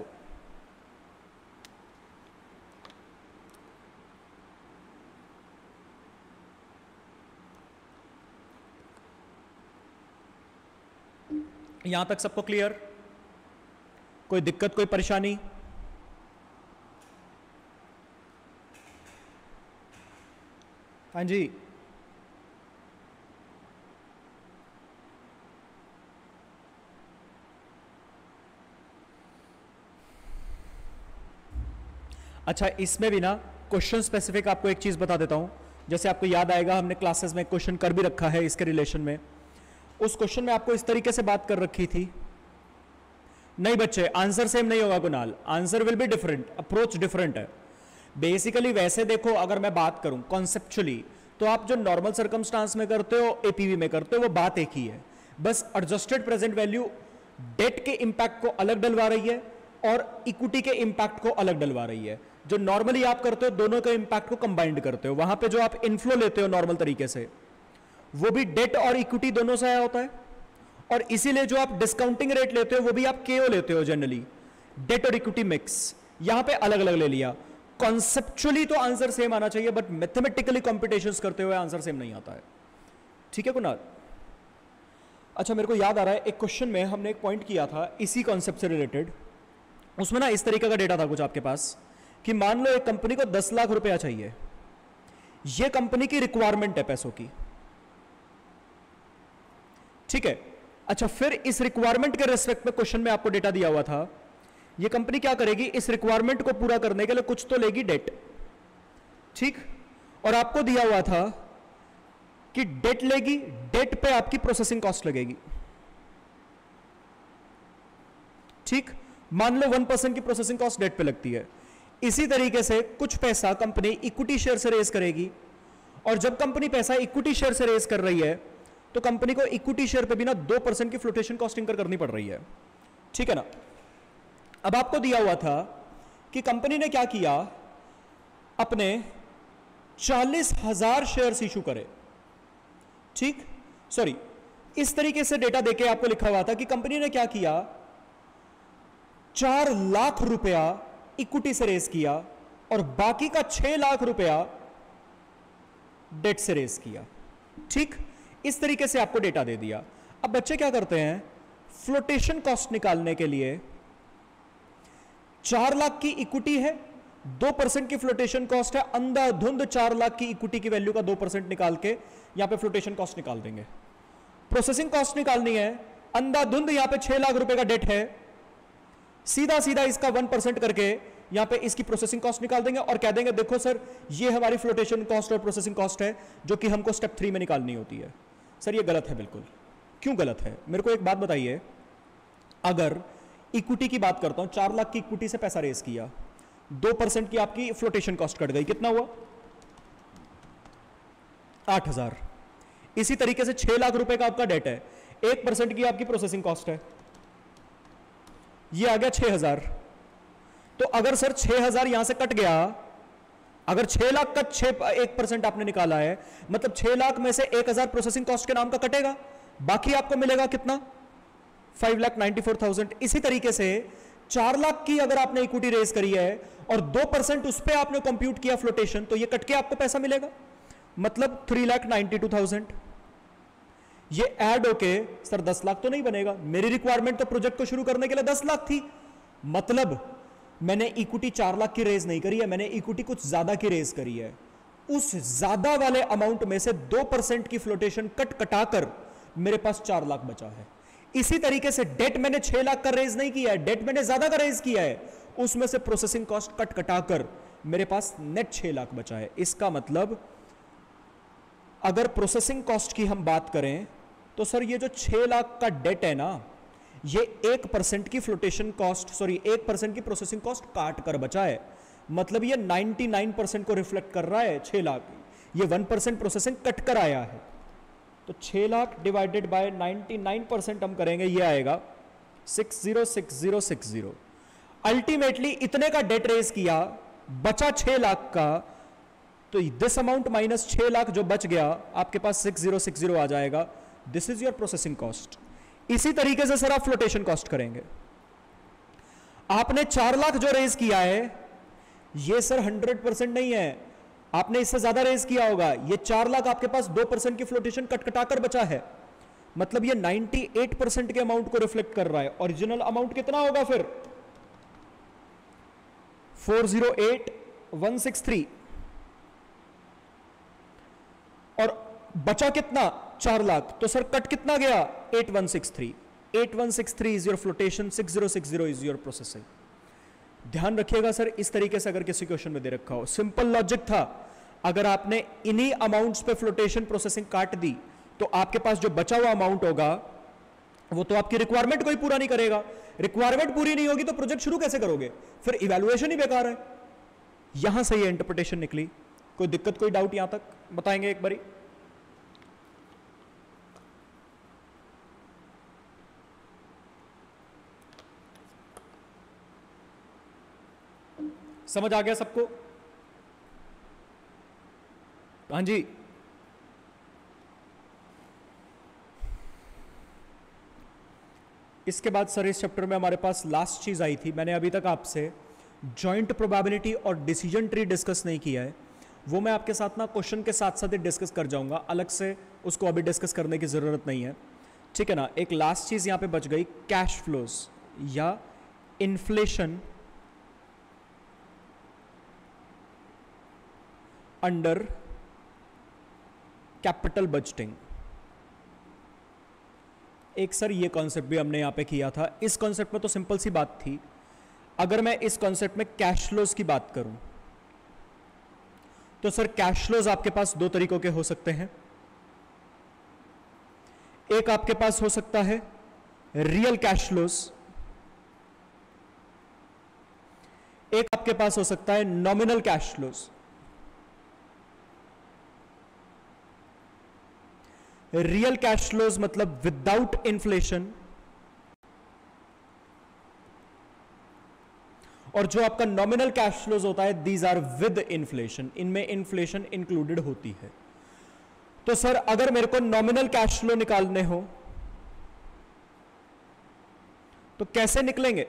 यहां तक सबको क्लियर? कोई दिक्कत, कोई परेशानी? हाँ जी, अच्छा इसमें भी ना क्वेश्चन स्पेसिफिक आपको एक चीज बता देता हूं। जैसे आपको याद आएगा, हमने क्लासेस में क्वेश्चन कर भी रखा है इसके रिलेशन में। उस क्वेश्चन में आपको इस तरीके से बात कर रखी थी। नहीं बच्चे, आंसर सेम नहीं होगा Kunal, answer will be different, approach different है। बेसिकली वैसे देखो, अगर मैं बात करूं कॉन्सेप्चुअली, तो आप जो नॉर्मल सर्कमस्टांस में करते हो, एपीवी में करते हो, वो बात एक ही है। बस एडजस्टेड प्रेजेंट वैल्यू डेट के इंपैक्ट को अलग डलवा रही है और इक्विटी के इंपैक्ट को अलग डलवा रही है। जो नॉर्मली आप करते हो, दोनों के इंपैक्ट को कंबाइंड करते हो। वहां पे जो आप इनफ्लो लेते हो नॉर्मल तरीके से, वो भी डेट और इक्विटी दोनों से आया होता है। और इसीलिए जो आप डिस्काउंटिंग रेट लेते हो, वो भी आप केओ लेते हो जनरली, डेट और इक्विटी मिक्स। यहां पे अलग अलग ले लिया। कॉन्सेप्चुअली तो आंसर सेम आना चाहिए, बट मैथमेटिकली कॉम्पिटिशंस करते हुए आंसर सेम नहीं आता है। ठीक है कुणाल? अच्छा, मेरे को याद आ रहा है, एक क्वेश्चन में हमने एक पॉइंट किया था इसी कॉन्सेप्ट से रिलेटेड। उसमें ना इस तरीके का डेटा था कुछ आपके पास, कि मान लो एक कंपनी को दस लाख रुपया चाहिए, ये कंपनी की रिक्वायरमेंट है पैसों की, ठीक है। अच्छा, फिर इस रिक्वायरमेंट के रेस्पेक्ट में क्वेश्चन में आपको डेटा दिया हुआ था, ये कंपनी क्या करेगी, इस रिक्वायरमेंट को पूरा करने के लिए कुछ तो लेगी डेट, ठीक। और आपको दिया हुआ था कि डेट लेगी, डेट पे आपकी प्रोसेसिंग कॉस्ट लगेगी, ठीक। मान लो वन परसेंट की प्रोसेसिंग कॉस्ट डेट पे लगती है। इसी तरीके से कुछ पैसा कंपनी इक्विटी शेयर से रेज करेगी, और जब कंपनी पैसा इक्विटी शेयर से रेज कर रही है तो कंपनी को इक्विटी शेयर पे भी ना दो परसेंट की फ्लोटेशन कॉस्ट इंकर करनी पड़ रही है, ठीक है ना। अब आपको दिया हुआ था कि कंपनी ने क्या किया, अपने चालीस हजार शेयर इशू करे, ठीक। सॉरी, इस तरीके से डेटा देके आपको लिखा हुआ था कि कंपनी ने क्या किया, चार लाख रुपया इक्विटी से रेज किया और बाकी का छह लाख रुपया डेट से रेज किया, ठीक। इस तरीके से आपको डेटा दे दिया। अब बच्चे क्या करते हैं, फ्लोटेशन कॉस्ट निकालने के लिए चार लाख की इक्विटी है, दो परसेंट की फ्लोटेशन कॉस्ट है, अंधाधुंध चार लाख की इक्विटी की वैल्यू का दो परसेंट निकाल के यहां पे फ्लोटेशन कॉस्ट निकाल देंगे। प्रोसेसिंग कॉस्ट निकालनी है, अंधाधुंध यहां पे छह लाख रुपए का डेट है, सीधा सीधा इसका वन परसेंट करके यहां पे इसकी प्रोसेसिंग कॉस्ट निकाल देंगे और कह देंगे देखो सर ये हमारी फ्लोटेशन कॉस्ट और प्रोसेसिंग कॉस्ट है जो कि हमको स्टेप थ्री में निकालनी होती है। सर ये गलत है, बिल्कुल। क्यों गलत है, मेरे को एक बात बताइए। अगर इक्विटी की बात करता हूं, चार लाख की इक्विटी से पैसा रेज किया, दो परसेंट की आपकी फ्लोटेशन कॉस्ट कट गई, कितना हुआ, आठ हजार। इसी तरीके से छह लाख रुपए का आपका डेट है, एक परसेंट की आपकी प्रोसेसिंग कॉस्ट है, ये आ गया छह हजार। तो अगर सर छह हजार यहां से कट गया, अगर छह लाख का छह एक परसेंट आपने निकाला है, मतलब छह लाख में से एक हजार प्रोसेसिंग कॉस्ट के नाम का कटेगा, बाकी आपको मिलेगा कितना, five lakh ninety four thousand. इसी तरीके से चार लाख की अगर आपने इक्विटी रेज करी है और दो परसेंट उस पर आपने कंप्यूट किया फ्लोटेशन, तो ये कट के आपको पैसा मिलेगा, मतलब three lakh ninety two thousand. ये ऐड होके सर दस लाख तो नहीं बनेगा, मेरी रिक्वायरमेंट तो प्रोजेक्ट को शुरू करने के लिए दस लाख थी, मतलब मैंने इक्विटी चार लाख की रेज नहीं करी है, मैंने इक्विटी कुछ ज्यादा की रेज करी है। उस ज्यादा वाले अमाउंट में से दो परसेंट की फ्लोटेशन कट कटाकर मेरे पास चार लाख बचा है। इसी तरीके से डेट मैंने छह लाख का रेज नहीं किया है, डेट मैंने ज्यादा का रेज किया है, उसमें से प्रोसेसिंग कॉस्ट कट कटाकर मेरे पास नेट छह लाख बचा है। इसका मतलब अगर प्रोसेसिंग कॉस्ट की हम बात करें तो सर ये जो छह लाख का डेट है ना, ये एक परसेंट की फ्लोटेशन कॉस्ट, सॉरी एक परसेंट की प्रोसेसिंग कॉस्ट काट कर बचा है, मतलब ये निन्यानवे परसेंट को रिफ्लेक्ट कर रहा है छह लाख, ये वन परसेंट प्रोसेसिंग कट कर आया है। तो छह लाख डिवाइडेड बाय निन्यानवे परसेंट हम करेंगे, ये आएगा six zero six zero six zero. Ultimately इतने का डेट रेज किया, बचा छह लाख का, तो दिस अमाउंट माइनस छह लाख जो बच गया आपके पास सिक्स जीरो सिक्स जीरो आ जाएगा। This is your processing cost. इसी तरीके से सर आप फ्लोटेशन कॉस्ट करेंगे। आपने चार लाख जो रेज किया है, ये सर हंड्रेड परसेंट नहीं है, आपने इससे ज्यादा रेज किया होगा। ये चार लाख आपके पास दो परसेंट की फ्लोटेशन कटकटाकर बचा है, मतलब ये अट्ठानवे परसेंट के अमाउंट को रिफ्लेक्ट कर रहा है। ओरिजिनल अमाउंट कितना होगा फिर, four zero eight one six three, और बचा कितना, चार लाख, तो सर कट कितना गया, eight one six three. Eight one six three is your flotation, six zero six zero is your processing. ध्यान रखिएगा सर, इस तरीके से अगर किसी क्वेश्चन में दे रखा हो, सिंपल लॉजिक था। अगर आपने इन्हीं अमाउंट्स पे फ्लोटेशन प्रोसेसिंग काट दी तो आपके पास जो बचा हुआ अमाउंट होगा वो तो आपकी रिक्वायरमेंट को ही पूरा नहीं करेगा। रिक्वायरमेंट पूरी नहीं होगी तो प्रोजेक्ट शुरू कैसे करोगे, फिर इवैल्यूएशन ही बेकार है। यहां से ये इंटरप्रिटेशन निकली। कोई दिक्कत, कोई डाउट यहां तक बताएंगे एक बारी? समझ आ गया सबको? हाँ जी। इसके बाद सर इस चैप्टर में हमारे पास लास्ट चीज आई थी। मैंने अभी तक आपसे जॉइंट प्रोबेबिलिटी और डिसीजन ट्री डिस्कस नहीं किया है, वो मैं आपके साथ ना क्वेश्चन के साथ साथ ही डिस्कस कर जाऊंगा, अलग से उसको अभी डिस्कस करने की जरूरत नहीं है, ठीक है ना। एक लास्ट चीज यहां पे बच गई, कैश फ्लोज या इन्फ्लेशन अंडर कैपिटल बजटिंग। एक सर ये कॉन्सेप्ट भी हमने यहां पे किया था। इस कॉन्सेप्ट में तो सिंपल सी बात थी, अगर मैं इस कॉन्सेप्ट में कैश फ्लोज की बात करूं तो सर कैश फ्लोज आपके पास दो तरीकों के हो सकते हैं। एक आपके पास हो सकता है रियल कैश फ्लोज, एक आपके पास हो सकता है nominal cash flows. Real cash flows मतलब विदाउट इन्फ्लेशन, और जो आपका नॉमिनल कैश फ्लोज होता है दीज आर विद इन्फ्लेशन, इनमें इन्फ्लेशन इंक्लूडेड होती है। तो सर अगर मेरे को नॉमिनल कैश फ्लो निकालने हो तो कैसे निकलेंगे?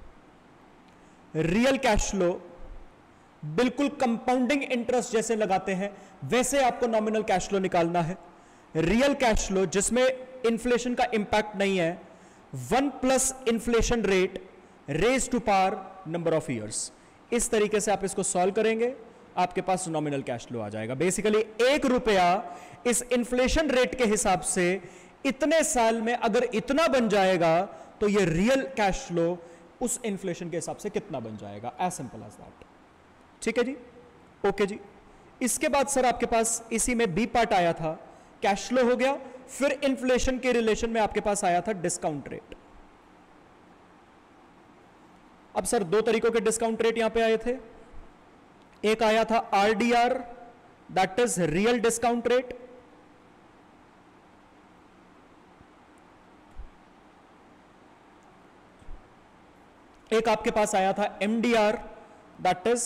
रियल कैश फ्लो बिल्कुल कंपाउंडिंग इंटरेस्ट जैसे लगाते हैं वैसे आपको नॉमिनल कैश फ्लो निकालना है। रियल कैश फ्लो जिसमें इन्फ्लेशन का इंपैक्ट नहीं है, one plus inflation rate raise to power number of years, इस तरीके से आप इसको सॉल्व करेंगे, आपके पास नॉमिनल कैश फ्लो आ जाएगा। बेसिकली एक रुपया इस इन्फ्लेशन रेट के हिसाब से इतने साल में अगर इतना बन जाएगा तो ये रियल कैश फ्लो उस इन्फ्लेशन के हिसाब से कितना बन जाएगा। As simple as that. ठीक है जी, ओके जी। इसके बाद सर आपके पास इसी में बी पार्ट आया था, कैश फ्लो हो गया, फिर इन्फ्लेशन के रिलेशन में आपके पास आया था डिस्काउंट रेट। अब सर दो तरीकों के डिस्काउंट रेट यहां पे आए थे, एक आया था RDR that is real discount rate, एक आपके पास आया था MDR that is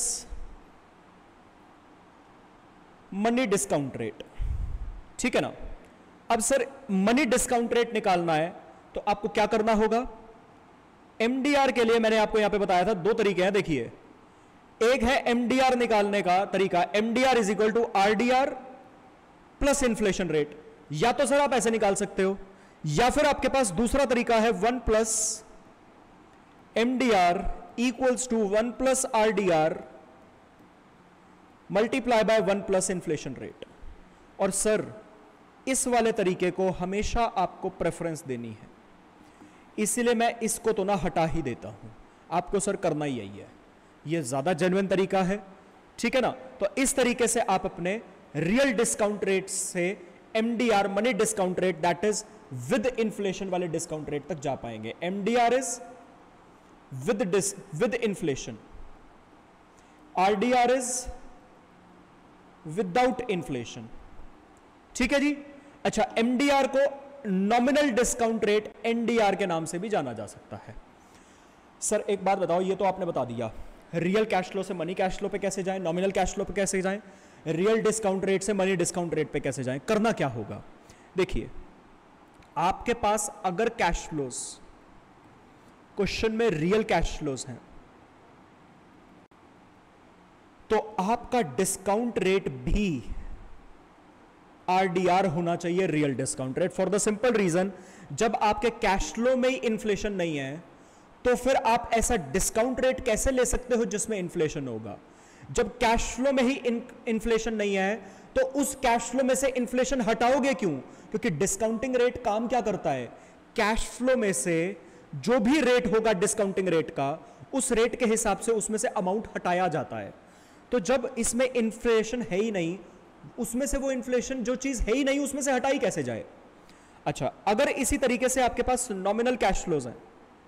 money discount rate. ठीक है ना। अब सर मनी डिस्काउंट रेट निकालना है तो आपको क्या करना होगा? एमडीआर के लिए मैंने आपको यहां पे बताया था दो तरीके हैं, देखिए। एक है एमडीआर निकालने का तरीका, MDR is equal to RDR plus inflation rate. या तो सर आप ऐसे निकाल सकते हो, या फिर आपके पास दूसरा तरीका है one plus MDR equals to one plus RDR multiply by one plus inflation rate. और सर इस वाले तरीके को हमेशा आपको प्रेफरेंस देनी है, इसलिए मैं इसको तो ना हटा ही देता हूं। आपको सर करना ही यही है, ये ज्यादा जेन्युइन तरीका है। ठीक है ना। तो इस तरीके से आप अपने रियल डिस्काउंट रेट से MDR money discount rate that is with inflation वाले डिस्काउंट रेट तक जा पाएंगे। MDR is with dis with inflation, RDR is without inflation. ठीक है जी। अच्छा, एमडीआर को नॉमिनल डिस्काउंट रेट एनडीआर के नाम से भी जाना जा सकता है। सर एक बात बताओ, ये तो आपने बता दिया रियल कैश फ्लो से मनी कैश फ्लो पे कैसे जाएं, नॉमिनल कैश फ्लो पे कैसे जाएं, रियल डिस्काउंट रेट से मनी डिस्काउंट रेट पे कैसे जाएं, करना क्या होगा? देखिए, आपके पास अगर कैश फ्लोज क्वेश्चन में रियल कैश फ्लोज हैं तो आपका डिस्काउंट रेट भी आरडीआर होना चाहिए, real discount rate, for the simple reason जब आपके कैश फ्लो में ही इन्फ्लेशन नहीं है तो फिर आप ऐसा डिस्काउंट रेट कैसे ले सकते हो जिसमें इन्फ्लेशन होगा? जब कैश फ्लो में ही इन्फ्लेशन नहीं है तो उस कैश फ्लो में से इन्फ्लेशन हटाओगे क्यों? क्योंकि डिस्काउंटिंग रेट काम क्या करता है, कैश फ्लो में से जो भी रेट होगा डिस्काउंटिंग रेट का, उस रेट के हिसाब से उसमें से अमाउंट हटाया जाता है। तो जब इसमें इन्फ्लेशन है ही नहीं, उसमें से वो इन्फ्लेशन जो चीज है ही नहीं उसमें से हटाई कैसे जाए? अच्छा, अगर इसी तरीके से आपके पास नॉमिनल कैश फ्लोज हैं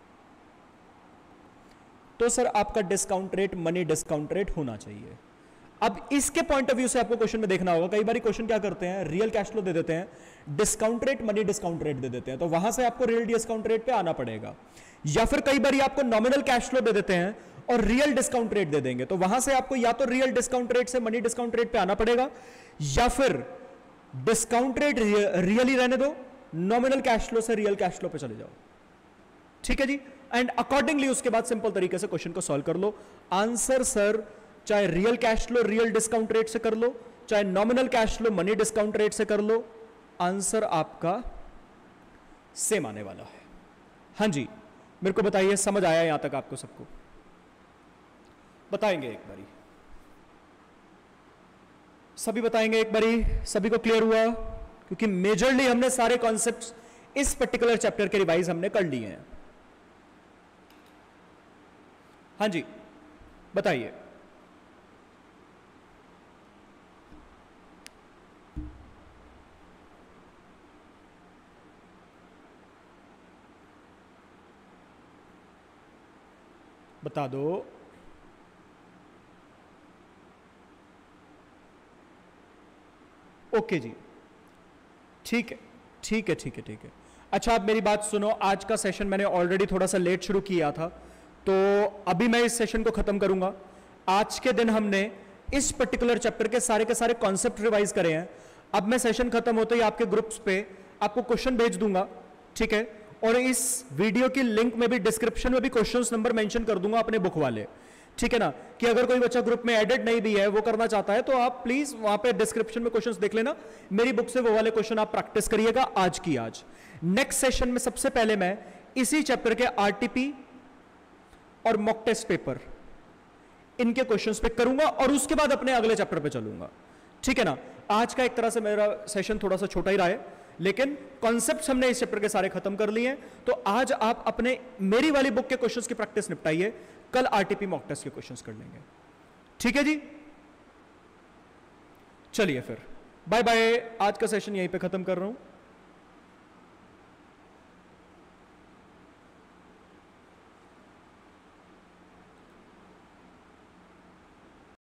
तो सर आपका discount rate money discount rate होना चाहिए। अब इसके पॉइंट ऑफ व्यू से आपको क्वेश्चन में देखना होगा, कई बार क्वेश्चन क्या करते हैं, रियल कैश फ्लो दे देते हैं, discount rate money discount rate दे देते हैं, तो वहां से आपको रियल डिस्काउंट रेट पे आना पड़ेगा। या फिर कई बार आपको नॉमिनल कैश फ्लो दे देते हैं और रियल डिस्काउंट रेट दे देंगे, तो वहां से आपको या तो रियल डिस्काउंट रेट से मनी डिस्काउंट रेट पे आना पड़ेगा, या फिर डिस्काउंट रेट रियली रहने दो, नॉमिनल कैश फ्लो से रियल कैश फ्लो पे चले जाओ। ठीक है जी। एंड अकॉर्डिंगली उसके बाद सिंपल तरीके से क्वेश्चन को सॉल्व कर लो। आंसर सर चाहे real cash flow real discount rate से कर लो, चाहे nominal cash flow money discount rate से कर लो, आंसर आपका सेम आने वाला है। हां जी, मेरे को बताइए समझ आया यहां तक आपको सबको? बताएंगे एक बारी, सभी बताएंगे एक बारी, सभी को क्लियर हुआ? क्योंकि मेजरली हमने सारे कॉन्सेप्ट्स इस पर्टिकुलर चैप्टर के रिवाइज हमने कर लिए हैं। हाँ जी बताइए। बता दो। ओके जी ठीक है ठीक है ठीक है ठीक है। अच्छा आप मेरी बात सुनो, आज का सेशन मैंने ऑलरेडी थोड़ा सा लेट शुरू किया था, तो अभी मैं इस सेशन को खत्म करूंगा। आज के दिन हमने इस पर्टिकुलर चैप्टर के सारे के सारे कॉन्सेप्ट रिवाइज करे हैं। अब मैं सेशन खत्म होते ही आपके ग्रुप्स पे आपको क्वेश्चन भेज दूंगा, ठीक है, और इस वीडियो की लिंक में भी डिस्क्रिप्शन में भी क्वेश्चंस नंबर मेंशन कर दूंगा अपने बुक वाले, ठीक है ना, कि अगर कोई बच्चा ग्रुप में एडेड नहीं भी है, वो करना चाहता है, तो आप प्लीज वहां पे डिस्क्रिप्शन में क्वेश्चंस देख लेना, मेरी बुक से वो वाले क्वेश्चन आप प्रैक्टिस करिएगा आज की आज। नेक्स्ट सेशन में सबसे पहले मैं इसी चैप्टर के आरटीपी और मॉक टेस्ट पेपर इनके क्वेश्चंस पे करूंगा और उसके बाद अपने अगले चैप्टर पे चलूंगा, ठीक है ना। आज का एक तरह से मेरा सेशन थोड़ा सा छोटा ही रहा है, लेकिन कॉन्सेप्ट्स हमने इस चैप्टर के सारे खत्म कर लिए हैं। तो आज आप अपने मेरी वाली बुक के क्वेश्चंस की प्रैक्टिस निपटाइए, कल आरटीपी मॉक टेस्ट के क्वेश्चंस कर लेंगे, ठीक है जी। चलिए फिर बाय बाय, आज का सेशन यहीं पे खत्म कर रहा हूं।